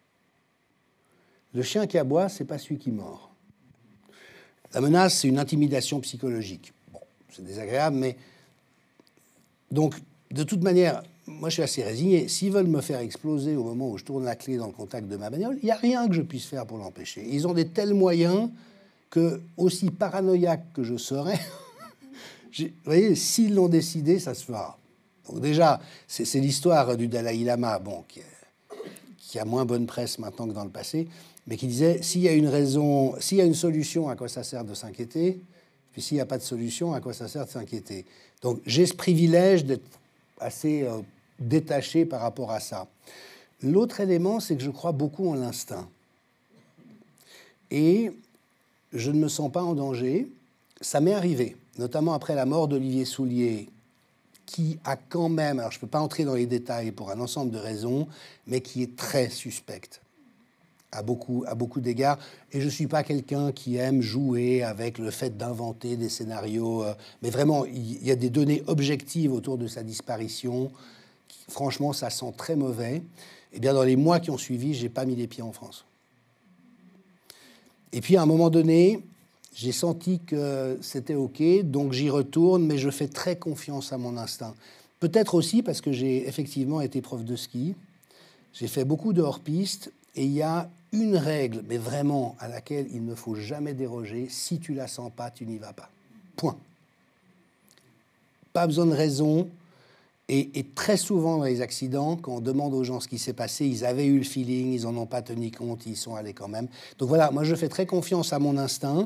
Le chien qui aboie, c'est pas celui qui mord. La menace, c'est une intimidation psychologique. Bon, c'est désagréable, mais donc de toute manière, moi je suis assez résigné. S'ils veulent me faire exploser au moment où je tourne la clé dans le contact de ma bagnole, il n'y a rien que je puisse faire pour l'empêcher. Ils ont des tels moyens que, aussi paranoïaque que je serais, vous voyez, s'ils l'ont décidé, ça se fera. Donc déjà, c'est l'histoire du Dalai Lama, bon, qui a moins bonne presse maintenant que dans le passé, mais qui disait, s'il y a une raison, s'il y a une solution, à quoi ça sert de s'inquiéter? Puis s'il n'y a pas de solution, à quoi ça sert de s'inquiéter? Donc j'ai ce privilège d'être assez détaché par rapport à ça. L'autre élément, c'est que je crois beaucoup en l'instinct. Et je ne me sens pas en danger. Ça m'est arrivé, notamment après la mort d'Olivier Soulier, qui a quand même, alors je ne peux pas entrer dans les détails pour un ensemble de raisons, mais qui est très suspecte à beaucoup d'égards. Et je ne suis pas quelqu'un qui aime jouer avec le fait d'inventer des scénarios, mais vraiment, il y a des données objectives autour de sa disparition. Franchement, ça sent très mauvais. Eh bien, dans les mois qui ont suivi, je n'ai pas mis les pieds en France. Et puis, à un moment donné, j'ai senti que c'était OK, donc j'y retourne, mais je fais très confiance à mon instinct. Peut-être aussi parce que j'ai effectivement été prof de ski. J'ai fait beaucoup de hors-piste, et il y a une règle, mais vraiment, à laquelle il ne faut jamais déroger. Si tu la sens pas, tu n'y vas pas. Point. Pas besoin de raison. Et très souvent, dans les accidents, quand on demande aux gens ce qui s'est passé, ils avaient eu le feeling, ils n'en ont pas tenu compte, ils y sont allés quand même. Donc voilà, moi, je fais très confiance à mon instinct.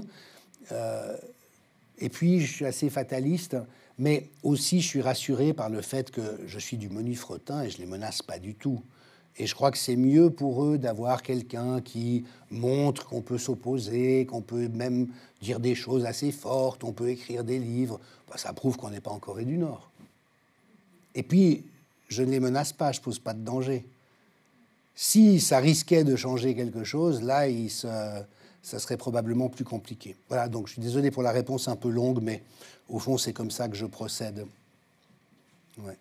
Et puis, je suis assez fataliste, mais aussi, je suis rassuré par le fait que je suis du menu fretin et je ne les menace pas du tout. Et je crois que c'est mieux pour eux d'avoir quelqu'un qui montre qu'on peut s'opposer, qu'on peut même dire des choses assez fortes, on peut écrire des livres. Ben, ça prouve qu'on n'est pas en Corée du Nord. Et puis, je ne les menace pas, je ne pose pas de danger. Si ça risquait de changer quelque chose, là, ça serait probablement plus compliqué. Voilà, donc je suis désolé pour la réponse un peu longue, mais au fond, c'est comme ça que je procède. Ouais.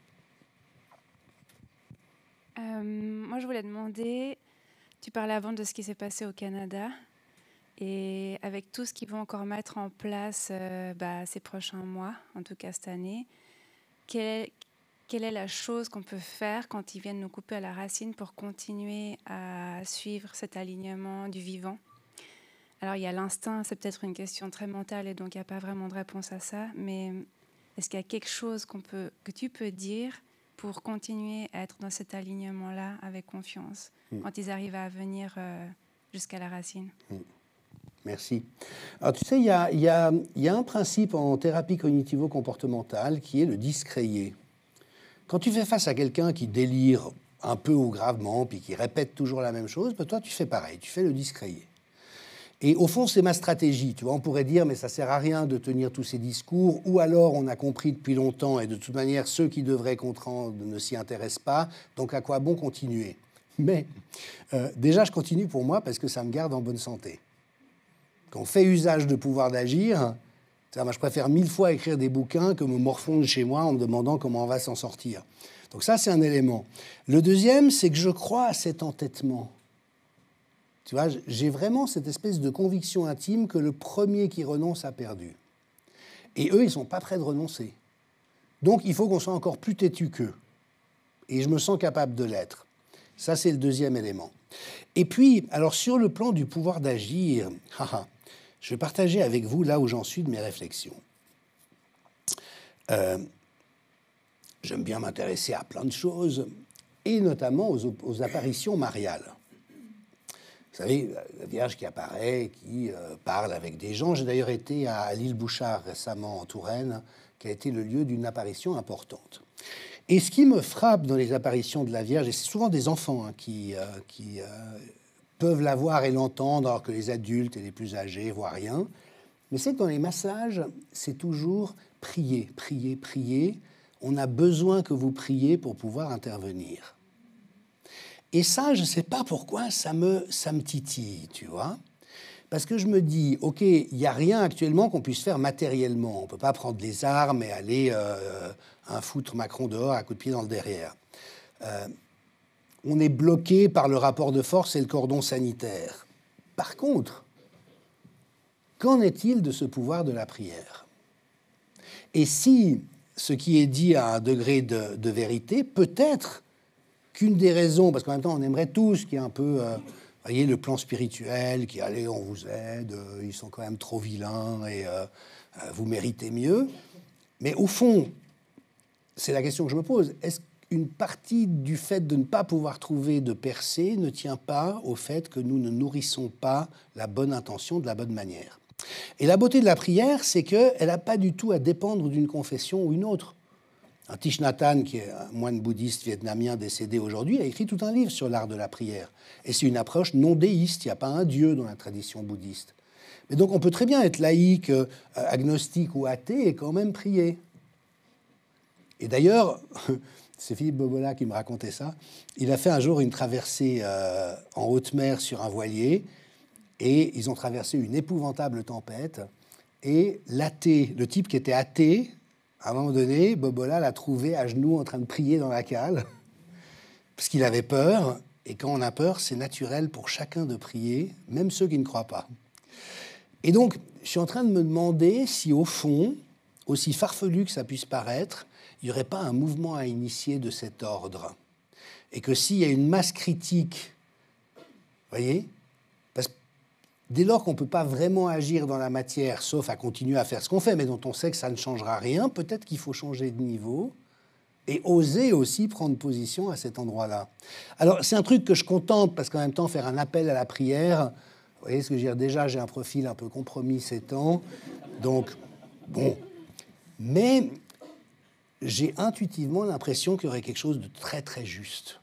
Moi, je voulais demander, tu parlais avant de ce qui s'est passé au Canada, et avec tout ce qu'ils vont encore mettre en place ces prochains mois, en tout cas cette année, quelle est la chose qu'on peut faire quand ils viennent nous couper à la racine pour continuer à suivre cet alignement du vivant? Alors, il y a l'instinct, c'est peut-être une question très mentale et donc il n'y a pas vraiment de réponse à ça, mais est-ce qu'il y a quelque chose que tu peux dire pour continuer à être dans cet alignement-là avec confiance quand ils arrivent à venir jusqu'à la racine? Merci. Alors, tu sais, il y a un principe en thérapie cognitivo-comportementale qui est le discréer. Quand tu fais face à quelqu'un qui délire un peu ou gravement, puis qui répète toujours la même chose, ben toi, tu fais pareil, tu fais le discréer. Et au fond, c'est ma stratégie. Tu vois, on pourrait dire, mais ça ne sert à rien de tenir tous ces discours, ou alors on a compris depuis longtemps, et de toute manière, ceux qui devraient comprendre ne s'y intéressent pas, donc à quoi bon continuer? Mais déjà, je continue pour moi parce que ça me garde en bonne santé. Quand on fait usage de pouvoir d'agir, moi, je préfère 1000 fois écrire des bouquins que me morfondre chez moi en me demandant comment on va s'en sortir. Donc ça, c'est un élément. Le deuxième, c'est que je crois à cet entêtement. Tu vois, j'ai vraiment cette espèce de conviction intime que le premier qui renonce a perdu. Et eux, ils ne sont pas prêts de renoncer. Donc, il faut qu'on soit encore plus têtu qu'eux. Et je me sens capable de l'être. Ça, c'est le deuxième élément. Et puis, alors, sur le plan du pouvoir d'agir, je vais partager avec vous là où j'en suis de mes réflexions. J'aime bien m'intéresser à plein de choses, et notamment aux apparitions mariales. Vous savez, la Vierge qui apparaît, qui parle avec des gens. J'ai d'ailleurs été à l'île Bouchard récemment, en Touraine, qui a été le lieu d'une apparition importante. Et ce qui me frappe dans les apparitions de la Vierge, et c'est souvent des enfants qui peuvent la voir et l'entendre, alors que les adultes et les plus âgés ne voient rien, mais c'est que dans les massages, c'est toujours prier, prier, prier. On a besoin que vous priez pour pouvoir intervenir. Et ça, je ne sais pas pourquoi, ça me titille, tu vois. Parce que je me dis, OK, il n'y a rien actuellement qu'on puisse faire matériellement. On ne peut pas prendre les armes et aller foutre Macron dehors à coups de pied dans le derrière. On est bloqué par le rapport de force et le cordon sanitaire. Par contre, qu'en est-il de ce pouvoir de la prière? Et si ce qui est dit a un degré de vérité, peut-être qu'une des raisons, parce qu'en même temps, on aimerait tous qu'il y ait un peu, voyez, le plan spirituel, qui, allez, on vous aide, ils sont quand même trop vilains et vous méritez mieux. Mais au fond, c'est la question que je me pose. Est-ce qu'une partie du fait de ne pas pouvoir trouver de percée ne tient pas au fait que nous ne nourrissons pas la bonne intention de la bonne manière? Et la beauté de la prière, c'est qu'elle n'a pas du tout à dépendre d'une confession ou une autre. Un Thich Nhat Hanh, qui est un moine bouddhiste vietnamien décédé aujourd'hui, a écrit tout un livre sur l'art de la prière. Et c'est une approche non déiste, il n'y a pas un dieu dans la tradition bouddhiste. Mais donc on peut très bien être laïque, agnostique ou athée et quand même prier. Et d'ailleurs, c'est Philippe Bobola qui me racontait ça, il a fait un jour une traversée en haute mer sur un voilier, et ils ont traversé une épouvantable tempête, et l'athée, le type qui était athée, à un moment donné, Bobola l'a trouvé à genoux en train de prier dans la cale, parce qu'il avait peur, Et quand on a peur, c'est naturel pour chacun de prier, même ceux qui ne croient pas. Et donc, je suis en train de me demander si, au fond, aussi farfelu que ça puisse paraître, il n'y aurait pas un mouvement à initier de cet ordre. Et que s'il y a une masse critique, vous voyez, parce que dès lors qu'on ne peut pas vraiment agir dans la matière, sauf à continuer à faire ce qu'on fait, mais dont on sait que ça ne changera rien, peut-être qu'il faut changer de niveau et oser aussi prendre position à cet endroit-là. Alors, c'est un truc que je contemple, parce qu'en même temps, faire un appel à la prière, vous voyez ce que je veux dire, déjà, j'ai un profil un peu compromis ces temps, donc, bon. Mais j'ai intuitivement l'impression qu'il y aurait quelque chose de très, très juste.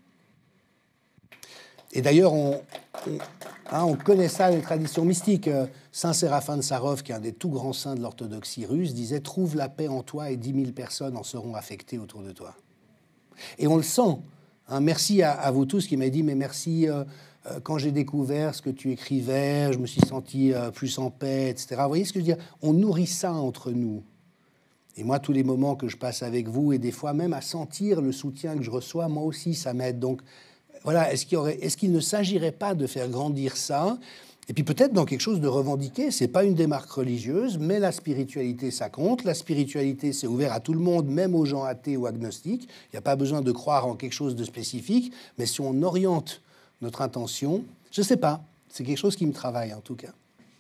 Et d'ailleurs, on connaît ça dans les traditions mystiques. Saint Séraphin de Sarov, qui est un des tout grands saints de l'orthodoxie russe, disait « Trouve la paix en toi et 10 000 personnes en seront affectées autour de toi ». Et on le sent. Merci à vous tous qui m'avez dit « Mais merci, quand j'ai découvert ce que tu écrivais, je me suis senti plus en paix, etc. » Vous voyez ce que je veux dire? On nourrit ça entre nous. Et moi, tous les moments que je passe avec vous, et des fois même à sentir le soutien que je reçois, moi aussi, ça m'aide. Donc, voilà, est-ce qu'il ne s'agirait pas de faire grandir ça? Et puis peut-être dans quelque chose de revendiqué. Ce n'est pas une démarque religieuse, mais la spiritualité, ça compte. La spiritualité, c'est ouvert à tout le monde, même aux gens athées ou agnostiques. Il n'y a pas besoin de croire en quelque chose de spécifique. Mais si on oriente notre intention, je ne sais pas. C'est quelque chose qui me travaille, en tout cas.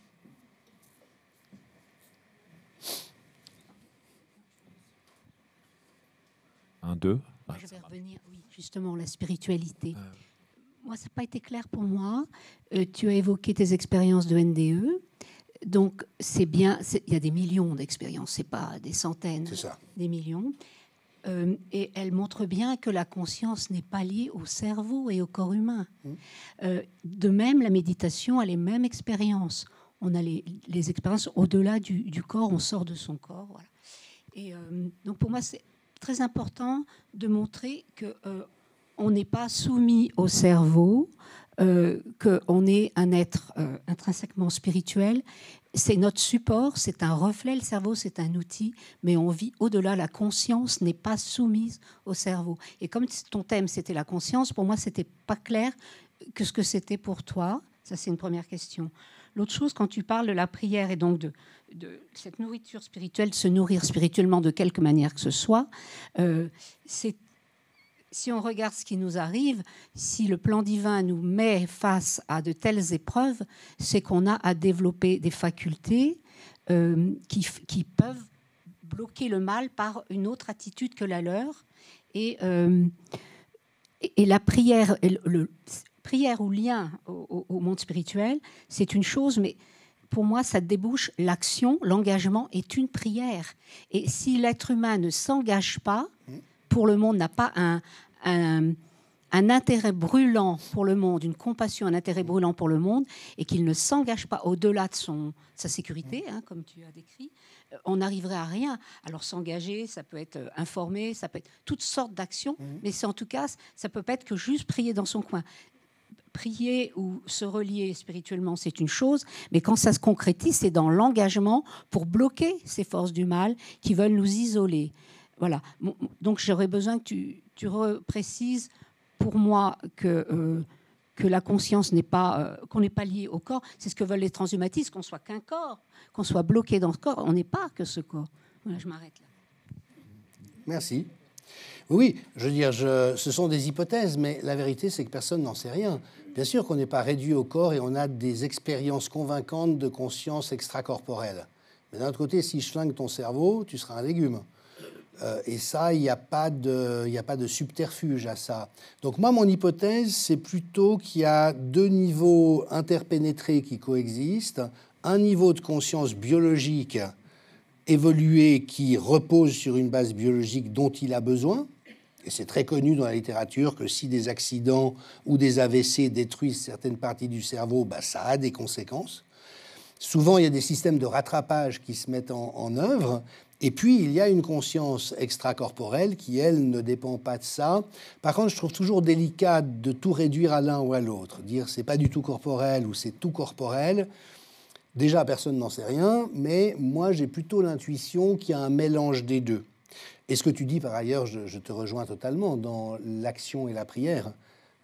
Un, deux. Je vais revenir, oui, justement, la spiritualité. Moi, ça n'a pas été clair pour moi. Tu as évoqué tes expériences de NDE. Donc, c'est bien, il y a des millions d'expériences, ce n'est pas des centaines, c'est ça. Des millions. Et elles montrent bien que la conscience n'est pas liée au cerveau et au corps humain. De même, la méditation a les mêmes expériences. On a les expériences au-delà du corps, on sort de son corps. Voilà. Et donc, pour moi, c'est très important de montrer qu'on n'est pas soumis au cerveau, qu'on est un être intrinsèquement spirituel. C'est notre support, c'est un reflet, le cerveau, c'est un outil, mais on vit au-delà. La conscience n'est pas soumise au cerveau. Et comme ton thème, c'était la conscience, pour moi, ce n'était pas clair que ce que c'était pour toi. Ça, c'est une première question. L'autre chose, quand tu parles de la prière et donc de cette nourriture spirituelle, de se nourrir spirituellement de quelque manière que ce soit, si on regarde ce qui nous arrive, si le plan divin nous met face à de telles épreuves, c'est qu'on a à développer des facultés qui peuvent bloquer le mal par une autre attitude que la leur. Et la prière, prière ou lien au monde spirituel, c'est une chose, mais pour moi, ça débouche l'action, l'engagement est une prière. Et si l'être humain ne s'engage pas pour le monde, n'a pas un intérêt brûlant pour le monde, une compassion, un intérêt brûlant pour le monde, et qu'il ne s'engage pas au-delà de sa sécurité, comme tu as décrit, on n'arriverait à rien. Alors s'engager, ça peut être informer, ça peut être toutes sortes d'actions, mais c'est en tout cas, ça peut pas être que juste prier dans son coin. Prier ou se relier spirituellement, c'est une chose, mais quand ça se concrétise, c'est dans l'engagement pour bloquer ces forces du mal qui veulent nous isoler. Voilà. Donc j'aurais besoin que tu reprécises pour moi que la conscience n'est pas, qu'on n'est pas lié au corps. C'est ce que veulent les transhumanistes, qu'on soit qu'un corps, qu'on soit bloqué dans ce corps. On n'est pas que ce corps. Voilà, je m'arrête là. Merci. Oui, je veux dire, ce sont des hypothèses, mais la vérité, c'est que personne n'en sait rien. Bien sûr qu'on n'est pas réduit au corps et on a des expériences convaincantes de conscience extracorporelle. Mais d'un autre côté, si je flingue ton cerveau, tu seras un légume. Et ça, il n'y a pas de subterfuge à ça. Donc moi, mon hypothèse, c'est plutôt qu'il y a deux niveaux interpénétrés qui coexistent. Un niveau de conscience biologique évolué qui repose sur une base biologique dont il a besoin. Et c'est très connu dans la littérature que si des accidents ou des AVC détruisent certaines parties du cerveau, ça a des conséquences. Souvent, il y a des systèmes de rattrapage qui se mettent en œuvre. Et puis, il y a une conscience extracorporelle qui, elle, ne dépend pas de ça. Par contre, je trouve toujours délicat de tout réduire à l'un ou à l'autre. Dire c'est pas du tout corporel ou c'est tout corporel. Déjà, personne n'en sait rien, mais moi, j'ai plutôt l'intuition qu'il y a un mélange des deux. Et ce que tu dis, par ailleurs, je te rejoins totalement dans l'action et la prière.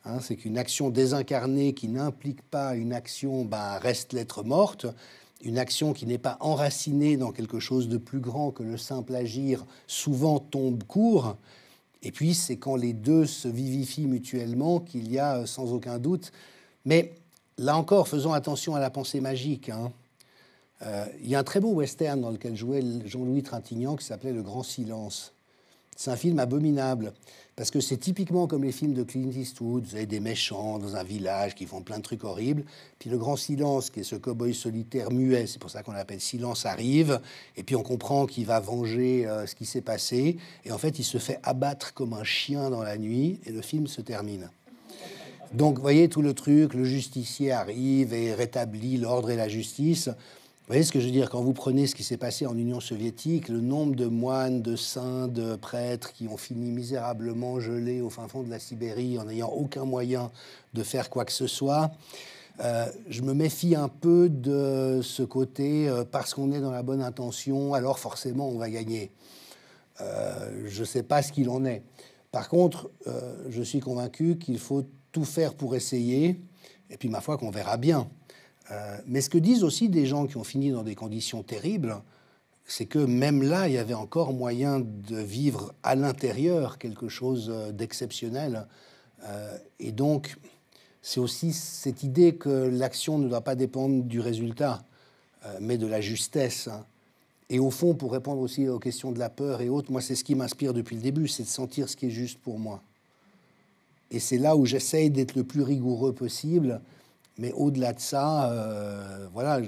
Hein, c'est qu'une action désincarnée qui n'implique pas une action reste lettre morte. Une action qui n'est pas enracinée dans quelque chose de plus grand que le simple agir, souvent tombe court. Et puis, c'est quand les deux se vivifient mutuellement qu'il y a sans aucun doute. Mais là encore, faisons attention à la pensée magique. Hein. Il y a un très beau western dans lequel jouait Jean-Louis Trintignant qui s'appelait Le Grand Silence. C'est un film abominable, parce que c'est typiquement comme les films de Clint Eastwood. Vous avez des méchants dans un village qui font plein de trucs horribles. Puis le Grand Silence, qui est ce cow-boy solitaire muet, c'est pour ça qu'on l'appelle Silence, arrive. Et puis on comprend qu'il va venger ce qui s'est passé. Et en fait, il se fait abattre comme un chien dans la nuit, et le film se termine. Donc, vous voyez tout le truc, le justicier arrive et rétablit l'ordre et la justice. Vous voyez ce que je veux dire? Quand vous prenez ce qui s'est passé en Union soviétique, le nombre de moines, de saints, de prêtres qui ont fini misérablement gelés au fin fond de la Sibérie en n'ayant aucun moyen de faire quoi que ce soit, je me méfie un peu de ce côté parce qu'on est dans la bonne intention, alors forcément on va gagner. Je ne sais pas ce qu'il en est. Par contre, je suis convaincu qu'il faut tout faire pour essayer, et puis ma foi qu'on verra bien. Mais ce que disent aussi des gens qui ont fini dans des conditions terribles, c'est que même là, il y avait encore moyen de vivre à l'intérieur quelque chose d'exceptionnel. Et donc, c'est aussi cette idée que l'action ne doit pas dépendre du résultat, mais de la justesse. Et au fond, pour répondre aussi aux questions de la peur et autres, moi, c'est ce qui m'inspire depuis le début, c'est de sentir ce qui est juste pour moi. Et c'est là où j'essaye d'être le plus rigoureux possible. Mais au-delà de ça, voilà,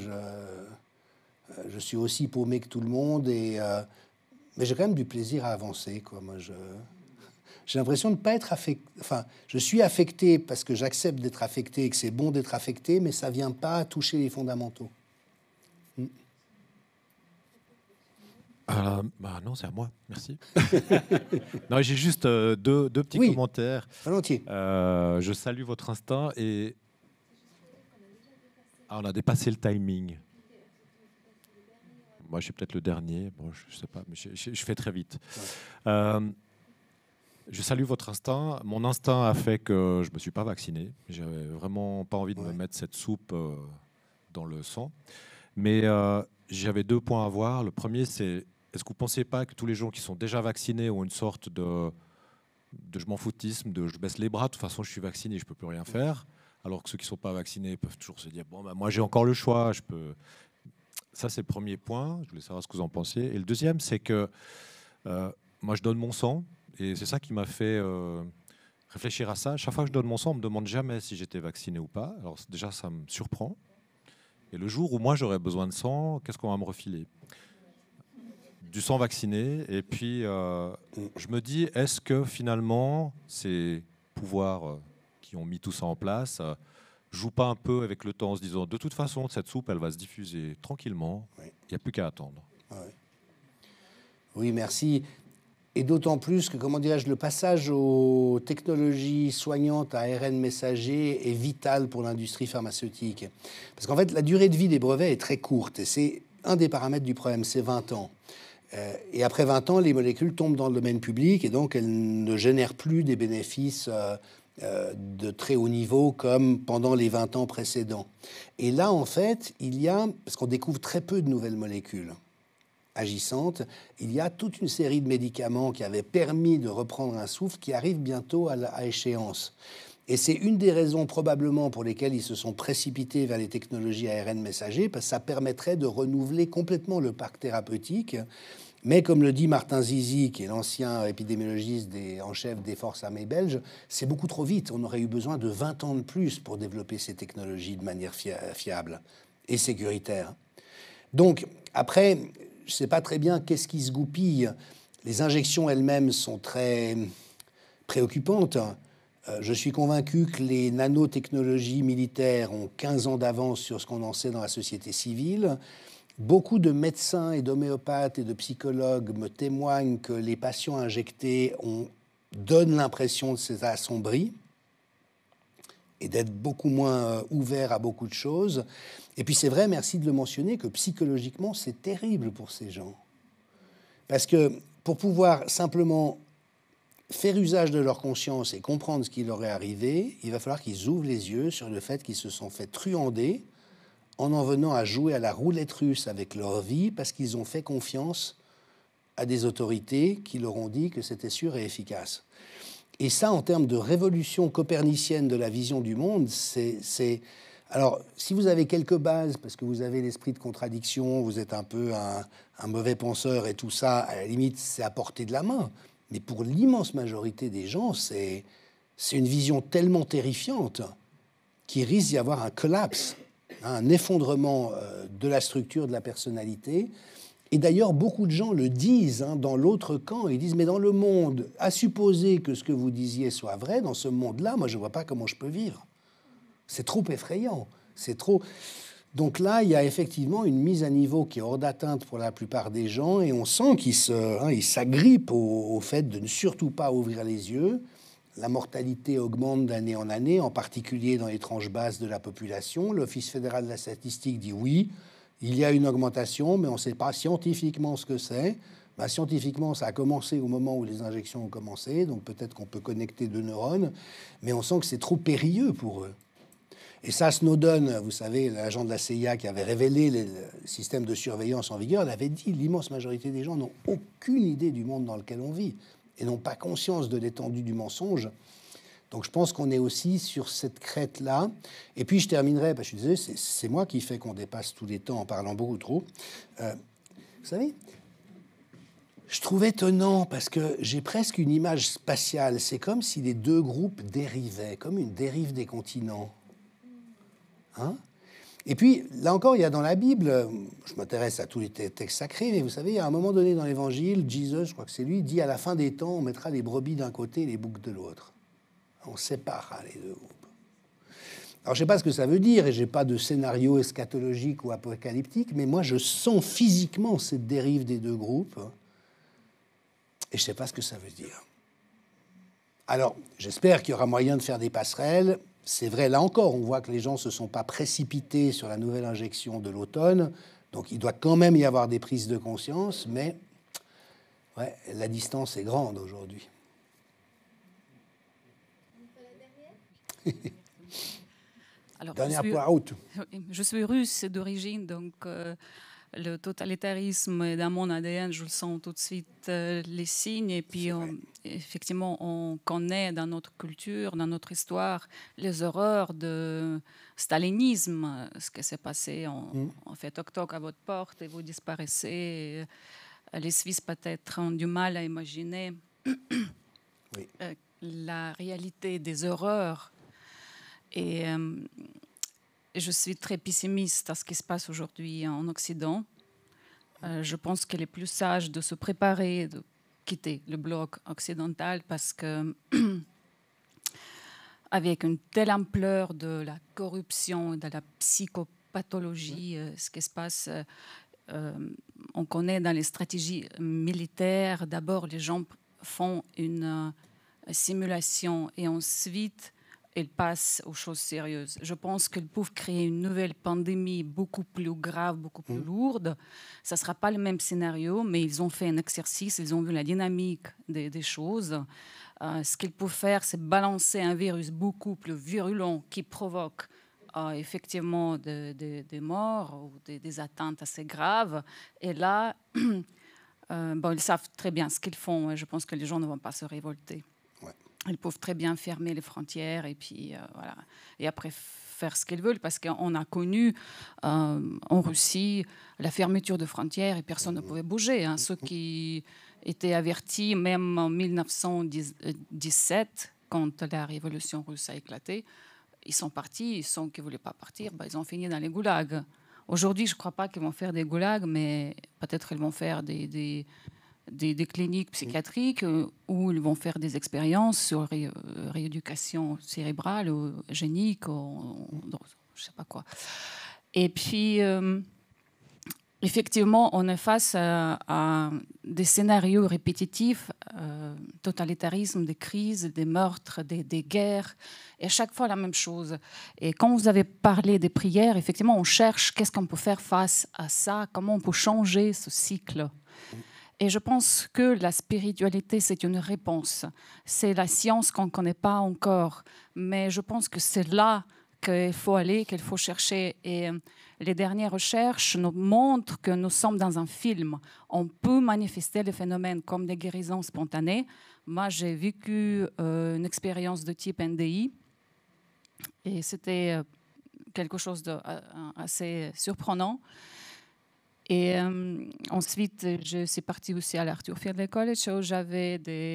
je suis aussi paumé que tout le monde. Mais j'ai quand même du plaisir à avancer, quoi. Moi, j'ai l'impression de ne pas être affecté. Enfin, je suis affecté parce que j'accepte d'être affecté et que c'est bon d'être affecté, mais ça ne vient pas toucher les fondamentaux. Non, c'est à moi. Merci. Non, j'ai juste deux petits commentaires. Volontiers. Je salue votre instinct et... on a dépassé le timing. Moi, je suis peut-être le dernier. Bon, je ne sais pas, mais je fais très vite. Je salue votre instinct. Mon instinct a fait que je ne me suis pas vacciné. J'avais vraiment pas envie de me mettre cette soupe dans le sang. Mais j'avais 2 points à voir. Le premier, c'est est-ce que vous ne pensez pas que tous les gens qui sont déjà vaccinés ont une sorte de je m'en foutisme, de je baisse les bras, de toute façon, je suis vacciné, je ne peux plus rien faire. Alors que ceux qui ne sont pas vaccinés peuvent toujours se dire bon, moi j'ai encore le choix, je peux. Ça, c'est le premier point. Je voulais savoir ce que vous en pensiez. Et le deuxième, c'est que moi je donne mon sang, et c'est ça qui m'a fait réfléchir à ça. Chaque fois que je donne mon sang, on ne me demande jamais si j'étais vacciné ou pas. Alors déjà, ça me surprend. Et le jour où moi j'aurais besoin de sang, qu'est-ce qu'on va me refiler? Du sang vacciné. Et puis je me dis, est-ce que finalement ces pouvoirs qui ont mis tout ça en place, jouent pas un peu avec le temps en se disant de toute façon cette soupe elle va se diffuser tranquillement, il n'y a plus qu'à attendre. Oui, merci. Et d'autant plus que, comment dirais-je, le passage aux technologies soignantes à ARN messager est vital pour l'industrie pharmaceutique. Parce qu'en fait, la durée de vie des brevets est très courte, et c'est un des paramètres du problème, c'est 20 ans. Et après 20 ans, les molécules tombent dans le domaine public, et donc elles ne génèrent plus des bénéfices de très haut niveau comme pendant les 20 ans précédents. Et là, en fait, il y a, parce qu'on découvre très peu de nouvelles molécules agissantes, il y a toute une série de médicaments qui avaient permis de reprendre un souffle qui arrivent bientôt à échéance. Et c'est une des raisons probablement pour lesquelles ils se sont précipités vers les technologies ARN messager, parce que ça permettrait de renouveler complètement le parc thérapeutique. Mais comme le dit Martin Zizi, qui est l'ancien épidémiologiste en chef des forces armées belges, c'est beaucoup trop vite. On aurait eu besoin de 20 ans de plus pour développer ces technologies de manière fiable et sécuritaire. Donc, après, je ne sais pas très bien qu'est-ce qui se goupille. Les injections elles-mêmes sont très préoccupantes. Je suis convaincu que les nanotechnologies militaires ont 15 ans d'avance sur ce qu'on en sait dans la société civile. Beaucoup de médecins et d'homéopathes et de psychologues me témoignent que les patients injectés donnent l'impression de s'être assombris et d'être beaucoup moins ouverts à beaucoup de choses. Et puis c'est vrai, merci de le mentionner, que psychologiquement, c'est terrible pour ces gens. Parce que pour pouvoir simplement faire usage de leur conscience et comprendre ce qui leur est arrivé, il va falloir qu'ils ouvrent les yeux sur le fait qu'ils se sont fait truander en venant à jouer à la roulette russe avec leur vie parce qu'ils ont fait confiance à des autorités qui leur ont dit que c'était sûr et efficace. Et ça, en termes de révolution copernicienne de la vision du monde, c'est... Alors, si vous avez quelques bases, parce que vous avez l'esprit de contradiction, vous êtes un peu un mauvais penseur et tout ça, à la limite, c'est à portée de la main. Mais pour l'immense majorité des gens, c'est une vision tellement terrifiante qu'il risque d'y avoir un collapse, un effondrement de la structure de la personnalité. Et d'ailleurs, beaucoup de gens le disent dans l'autre camp. Ils disent, mais dans le monde, à supposer que ce que vous disiez soit vrai, dans ce monde-là, moi, je ne vois pas comment je peux vivre. C'est trop effrayant. C'est trop... Donc là, il y a effectivement une mise à niveau qui est hors d'atteinte pour la plupart des gens, et on sent qu'ils s'agrippent au fait de ne surtout pas ouvrir les yeux. La mortalité augmente d'année en année, en particulier dans les tranches basses de la population. L'Office fédéral de la statistique dit oui, il y a une augmentation, mais on ne sait pas scientifiquement ce que c'est. Scientifiquement, ça a commencé au moment où les injections ont commencé, donc peut-être qu'on peut connecter deux neurones, mais on sent que c'est trop périlleux pour eux. Et ça, Snowden, vous savez, l'agent de la CIA qui avait révélé le système de surveillance en vigueur, l'avait dit, l'immense majorité des gens n'ont aucune idée du monde dans lequel on vit et n'ont pas conscience de l'étendue du mensonge. Donc je pense qu'on est aussi sur cette crête-là. Et puis je terminerai, parce que je suis désolé, c'est moi qui fais qu'on dépasse tous les temps en parlant beaucoup trop. Vous savez, je trouve étonnant, parce que j'ai presque une image spatiale. C'est comme si les deux groupes dérivaient, comme une dérive des continents. Et puis, là encore, il y a dans la Bible, je m'intéresse à tous les textes sacrés, mais vous savez, il y a un moment donné dans l'Évangile, Jésus, je crois que c'est lui, dit à la fin des temps, on mettra les brebis d'un côté et les boucs de l'autre. On séparera les deux groupes. Alors, je ne sais pas ce que ça veut dire, et je n'ai pas de scénario eschatologique ou apocalyptique, mais moi, je sens physiquement cette dérive des deux groupes, et je ne sais pas ce que ça veut dire. Alors, j'espère qu'il y aura moyen de faire des passerelles. C'est vrai, là encore, on voit que les gens ne se sont pas précipités sur la nouvelle injection de l'automne. Donc, il doit quand même y avoir des prises de conscience, mais ouais, la distance est grande aujourd'hui. Alors, Dernière point out. Je suis russe d'origine, donc le totalitarisme est dans mon ADN, je le sens tout de suite les signes. Et puis, effectivement, on connaît dans notre culture, dans notre histoire, les horreurs de stalinisme, ce qui s'est passé. On fait toc-toc à votre porte et vous disparaissez. Les Suisses, peut-être, ont du mal à imaginer la réalité des horreurs. Et je suis très pessimiste à ce qui se passe aujourd'hui en Occident. Je pense qu'il est plus sage de se préparer, de quitter le bloc occidental, parce que avec une telle ampleur de la corruption, de la psychopathologie, ce qui se passe, on connaît dans les stratégies militaires, d'abord les gens font une simulation et ensuite ils passent aux choses sérieuses. Je pense qu'ils peuvent créer une nouvelle pandémie beaucoup plus grave, beaucoup plus lourde. Ça ne sera pas le même scénario, mais ils ont fait un exercice, ils ont vu la dynamique des choses. Ce qu'ils peuvent faire, c'est balancer un virus beaucoup plus virulent qui provoque effectivement des morts ou des atteintes assez graves. Et là, ils savent très bien ce qu'ils font et je pense que les gens ne vont pas se révolter. Ils peuvent très bien fermer les frontières et puis voilà. Et après faire ce qu'ils veulent, parce qu'on a connu en Russie la fermeture de frontières et personne ne pouvait bouger. Ceux qui étaient avertis, même en 1917, quand la révolution russe a éclaté, ils sont partis. Ceux qui ne voulaient pas partir, ils ont fini dans les goulags. Aujourd'hui, je ne crois pas qu'ils vont faire des goulags, mais peut-être qu'ils vont faire des cliniques psychiatriques où ils vont faire des expériences sur rééducation cérébrale ou génique, je ne sais pas quoi. Et puis, effectivement, on est face à des scénarios répétitifs, totalitarisme, des crises, des meurtres, des guerres, et à chaque fois la même chose. Et quand vous avez parlé des prières, effectivement, on cherche qu'est-ce qu'on peut faire face à ça, comment on peut changer ce cycle. Et je pense que la spiritualité, c'est une réponse. C'est la science qu'on ne connaît pas encore. Mais je pense que c'est là qu'il faut aller, qu'il faut chercher. Et les dernières recherches nous montrent que nous sommes dans un film. On peut manifester le phénomène comme des guérisons spontanées. Moi, j'ai vécu une expérience de type NDI. Et c'était quelque chose d'assez surprenant. Et ensuite, je suis partie aussi à l'Arthur Findlay College où j'avais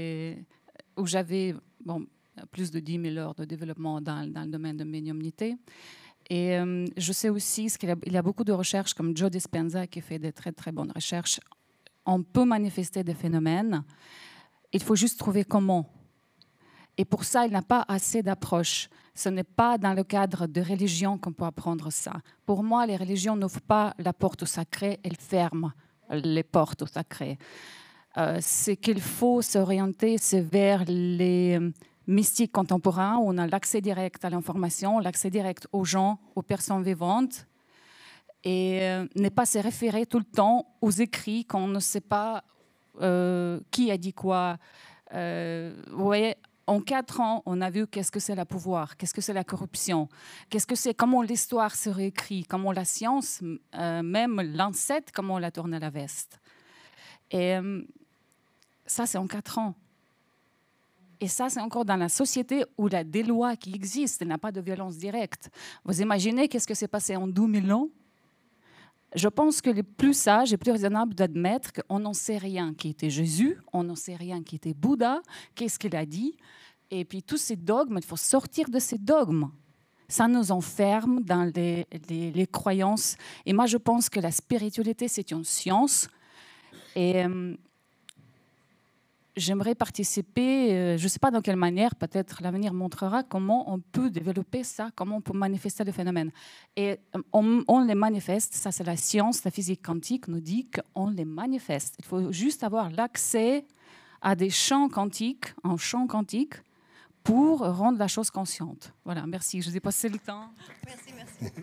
plus de 10 000 heures de développement dans le domaine de médiumnité. Et je sais aussi qu'il y a beaucoup de recherches comme Joe Dispenza qui fait des très, très bonnes recherches. On peut manifester des phénomènes. Il faut juste trouver comment. Et pour ça, il n'a pas assez d'approche. Ce n'est pas dans le cadre de religion qu'on peut apprendre ça. Pour moi, les religions n'ouvrent pas la porte au sacré, elles ferment les portes au sacré. Ce qu'il faut s'orienter, c'est vers les mystiques contemporains où on a l'accès direct à l'information, l'accès direct aux gens, aux personnes vivantes, et ne pas se référer tout le temps aux écrits qu'on ne sait pas qui a dit quoi. Vous voyez, en 4 ans, on a vu qu'est-ce que c'est le pouvoir, qu'est-ce que c'est la corruption, qu'est-ce que c'est, comment l'histoire se réécrit, comment la science, même l'ancêtre, comment on la tourne à la veste. Et ça, c'est en 4 ans. Et ça, c'est encore dans la société où il y a des lois qui existent, il n'y a pas de violence directe. Vous imaginez qu'est-ce que s'est passé en 2000 ans? Je pense que le plus sage et plus raisonnable d'admettre qu'on n'en sait rien qui était Jésus, on n'en sait rien qui était Bouddha, qu'est-ce qu'il a dit. Et puis tous ces dogmes, il faut sortir de ces dogmes. Ça nous enferme dans les croyances. Et moi, je pense que la spiritualité, c'est une science. Et j'aimerais participer, je ne sais pas dans quelle manière, peut-être l'avenir montrera comment on peut développer ça, comment on peut manifester le phénomène. Et on les manifeste, ça c'est la science, la physique quantique nous dit qu'on les manifeste. Il faut juste avoir l'accès à des champs quantiques, en champ quantique, pour rendre la chose consciente. Voilà, merci, je vous ai passé le temps. Merci, merci.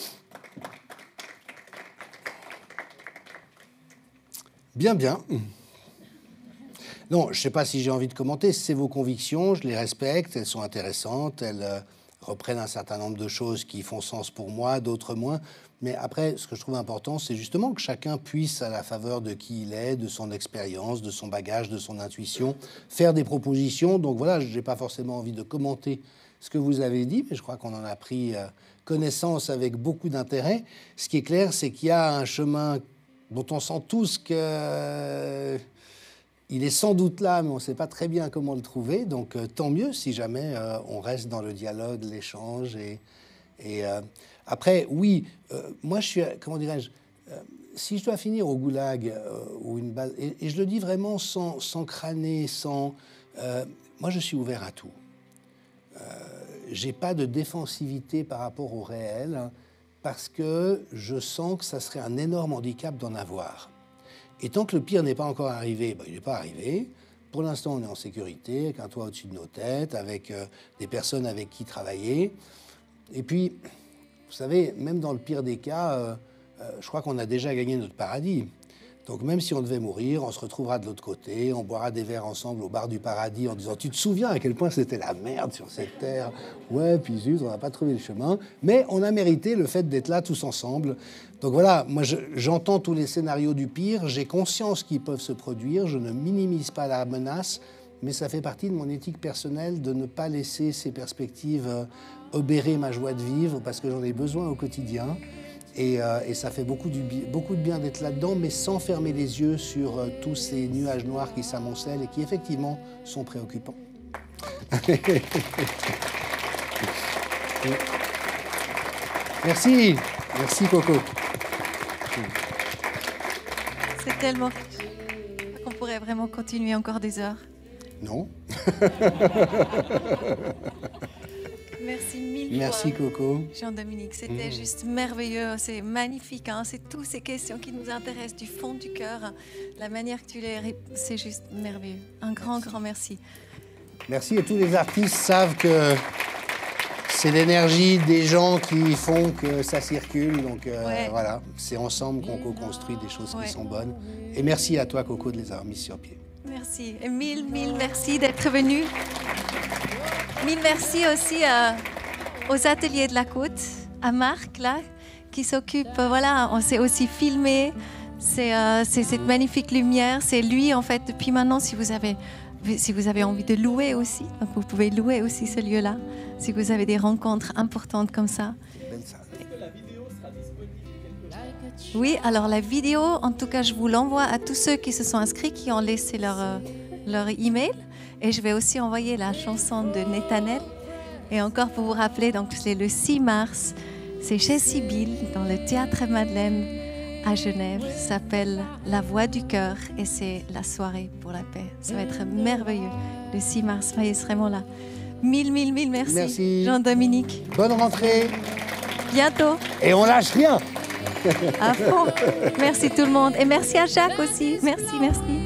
Bien, bien. Non, je ne sais pas si j'ai envie de commenter. C'est vos convictions, je les respecte, elles sont intéressantes, elles reprennent un certain nombre de choses qui font sens pour moi, d'autres moins. Mais après, ce que je trouve important, c'est justement que chacun puisse, à la faveur de qui il est, de son expérience, de son bagage, de son intuition, faire des propositions. Donc voilà, je n'ai pas forcément envie de commenter ce que vous avez dit, mais je crois qu'on en a pris connaissance avec beaucoup d'intérêt. Ce qui est clair, c'est qu'il y a un chemin dont on sent tous que... il est sans doute là, mais on ne sait pas très bien comment le trouver. Donc, tant mieux si jamais on reste dans le dialogue, l'échange. Après, oui, moi, je suis, comment dirais-je, si je dois finir au goulag ou une base, et je le dis vraiment sans crâner, moi, je suis ouvert à tout. J'ai pas de défensivité par rapport au réel, hein, parce que je sens que ça serait un énorme handicap d'en avoir. Et tant que le pire n'est pas encore arrivé, il n'est pas arrivé. Pour l'instant, on est en sécurité, avec un toit au-dessus de nos têtes, avec des personnes avec qui travailler. Et puis, vous savez, même dans le pire des cas, je crois qu'on a déjà gagné notre paradis. Donc même si on devait mourir, on se retrouvera de l'autre côté, on boira des verres ensemble au bar du paradis en disant « Tu te souviens à quel point c'était la merde sur cette terre ?» Ouais, puis zut, on n'a pas trouvé le chemin. Mais on a mérité le fait d'être là tous ensemble. Donc voilà, moi j'entends tous les scénarios du pire, j'ai conscience qu'ils peuvent se produire, je ne minimise pas la menace, mais ça fait partie de mon éthique personnelle de ne pas laisser ces perspectives obérer ma joie de vivre, parce que j'en ai besoin au quotidien. Et ça fait beaucoup de bien d'être là-dedans, mais sans fermer les yeux sur tous ces nuages noirs qui s'amoncellent et qui effectivement sont préoccupants. Merci. Merci Coco. C'est tellement riche qu'on pourrait vraiment continuer encore des heures. Non. Merci mille Merci fois, Coco. Jean-Dominique, c'était juste merveilleux, c'est magnifique, hein. C'est toutes ces questions qui nous intéressent du fond du cœur. La manière que tu les... c'est juste merveilleux. Un grand, grand merci. Merci, et tous les artistes savent C'est l'énergie des gens qui font que ça circule. Donc Ouais. voilà, c'est ensemble qu'on co-construit des choses Ouais. qui sont bonnes. Et merci à toi, Coco, de les avoir mises sur pied. Merci. Et mille merci d'être venu. Mille merci aussi aux ateliers de la côte, à Marc, là, qui s'occupe. Voilà, on s'est aussi filmé. C'est cette magnifique lumière. C'est lui, en fait, depuis maintenant, si vous avez envie de louer aussi, donc vous pouvez louer aussi ce lieu-là, si vous avez des rencontres importantes comme ça. Oui, alors la vidéo, en tout cas, je vous l'envoie à tous ceux qui se sont inscrits, qui ont laissé leur email. Et je vais aussi envoyer la chanson de Netanel. Et encore pour vous rappeler, donc c'est le 6 mars, c'est chez Sibylle, dans le Théâtre Madeleine à Genève. Ça s'appelle La Voix du Cœur et c'est la soirée pour la paix. Ça va être merveilleux. Le 6 mars, soyez vraiment là. Mille merci. Merci. Jean-Dominique. Bonne rentrée. Bientôt. Et on lâche rien. À fond. Merci tout le monde. Et merci à Jacques aussi. Merci.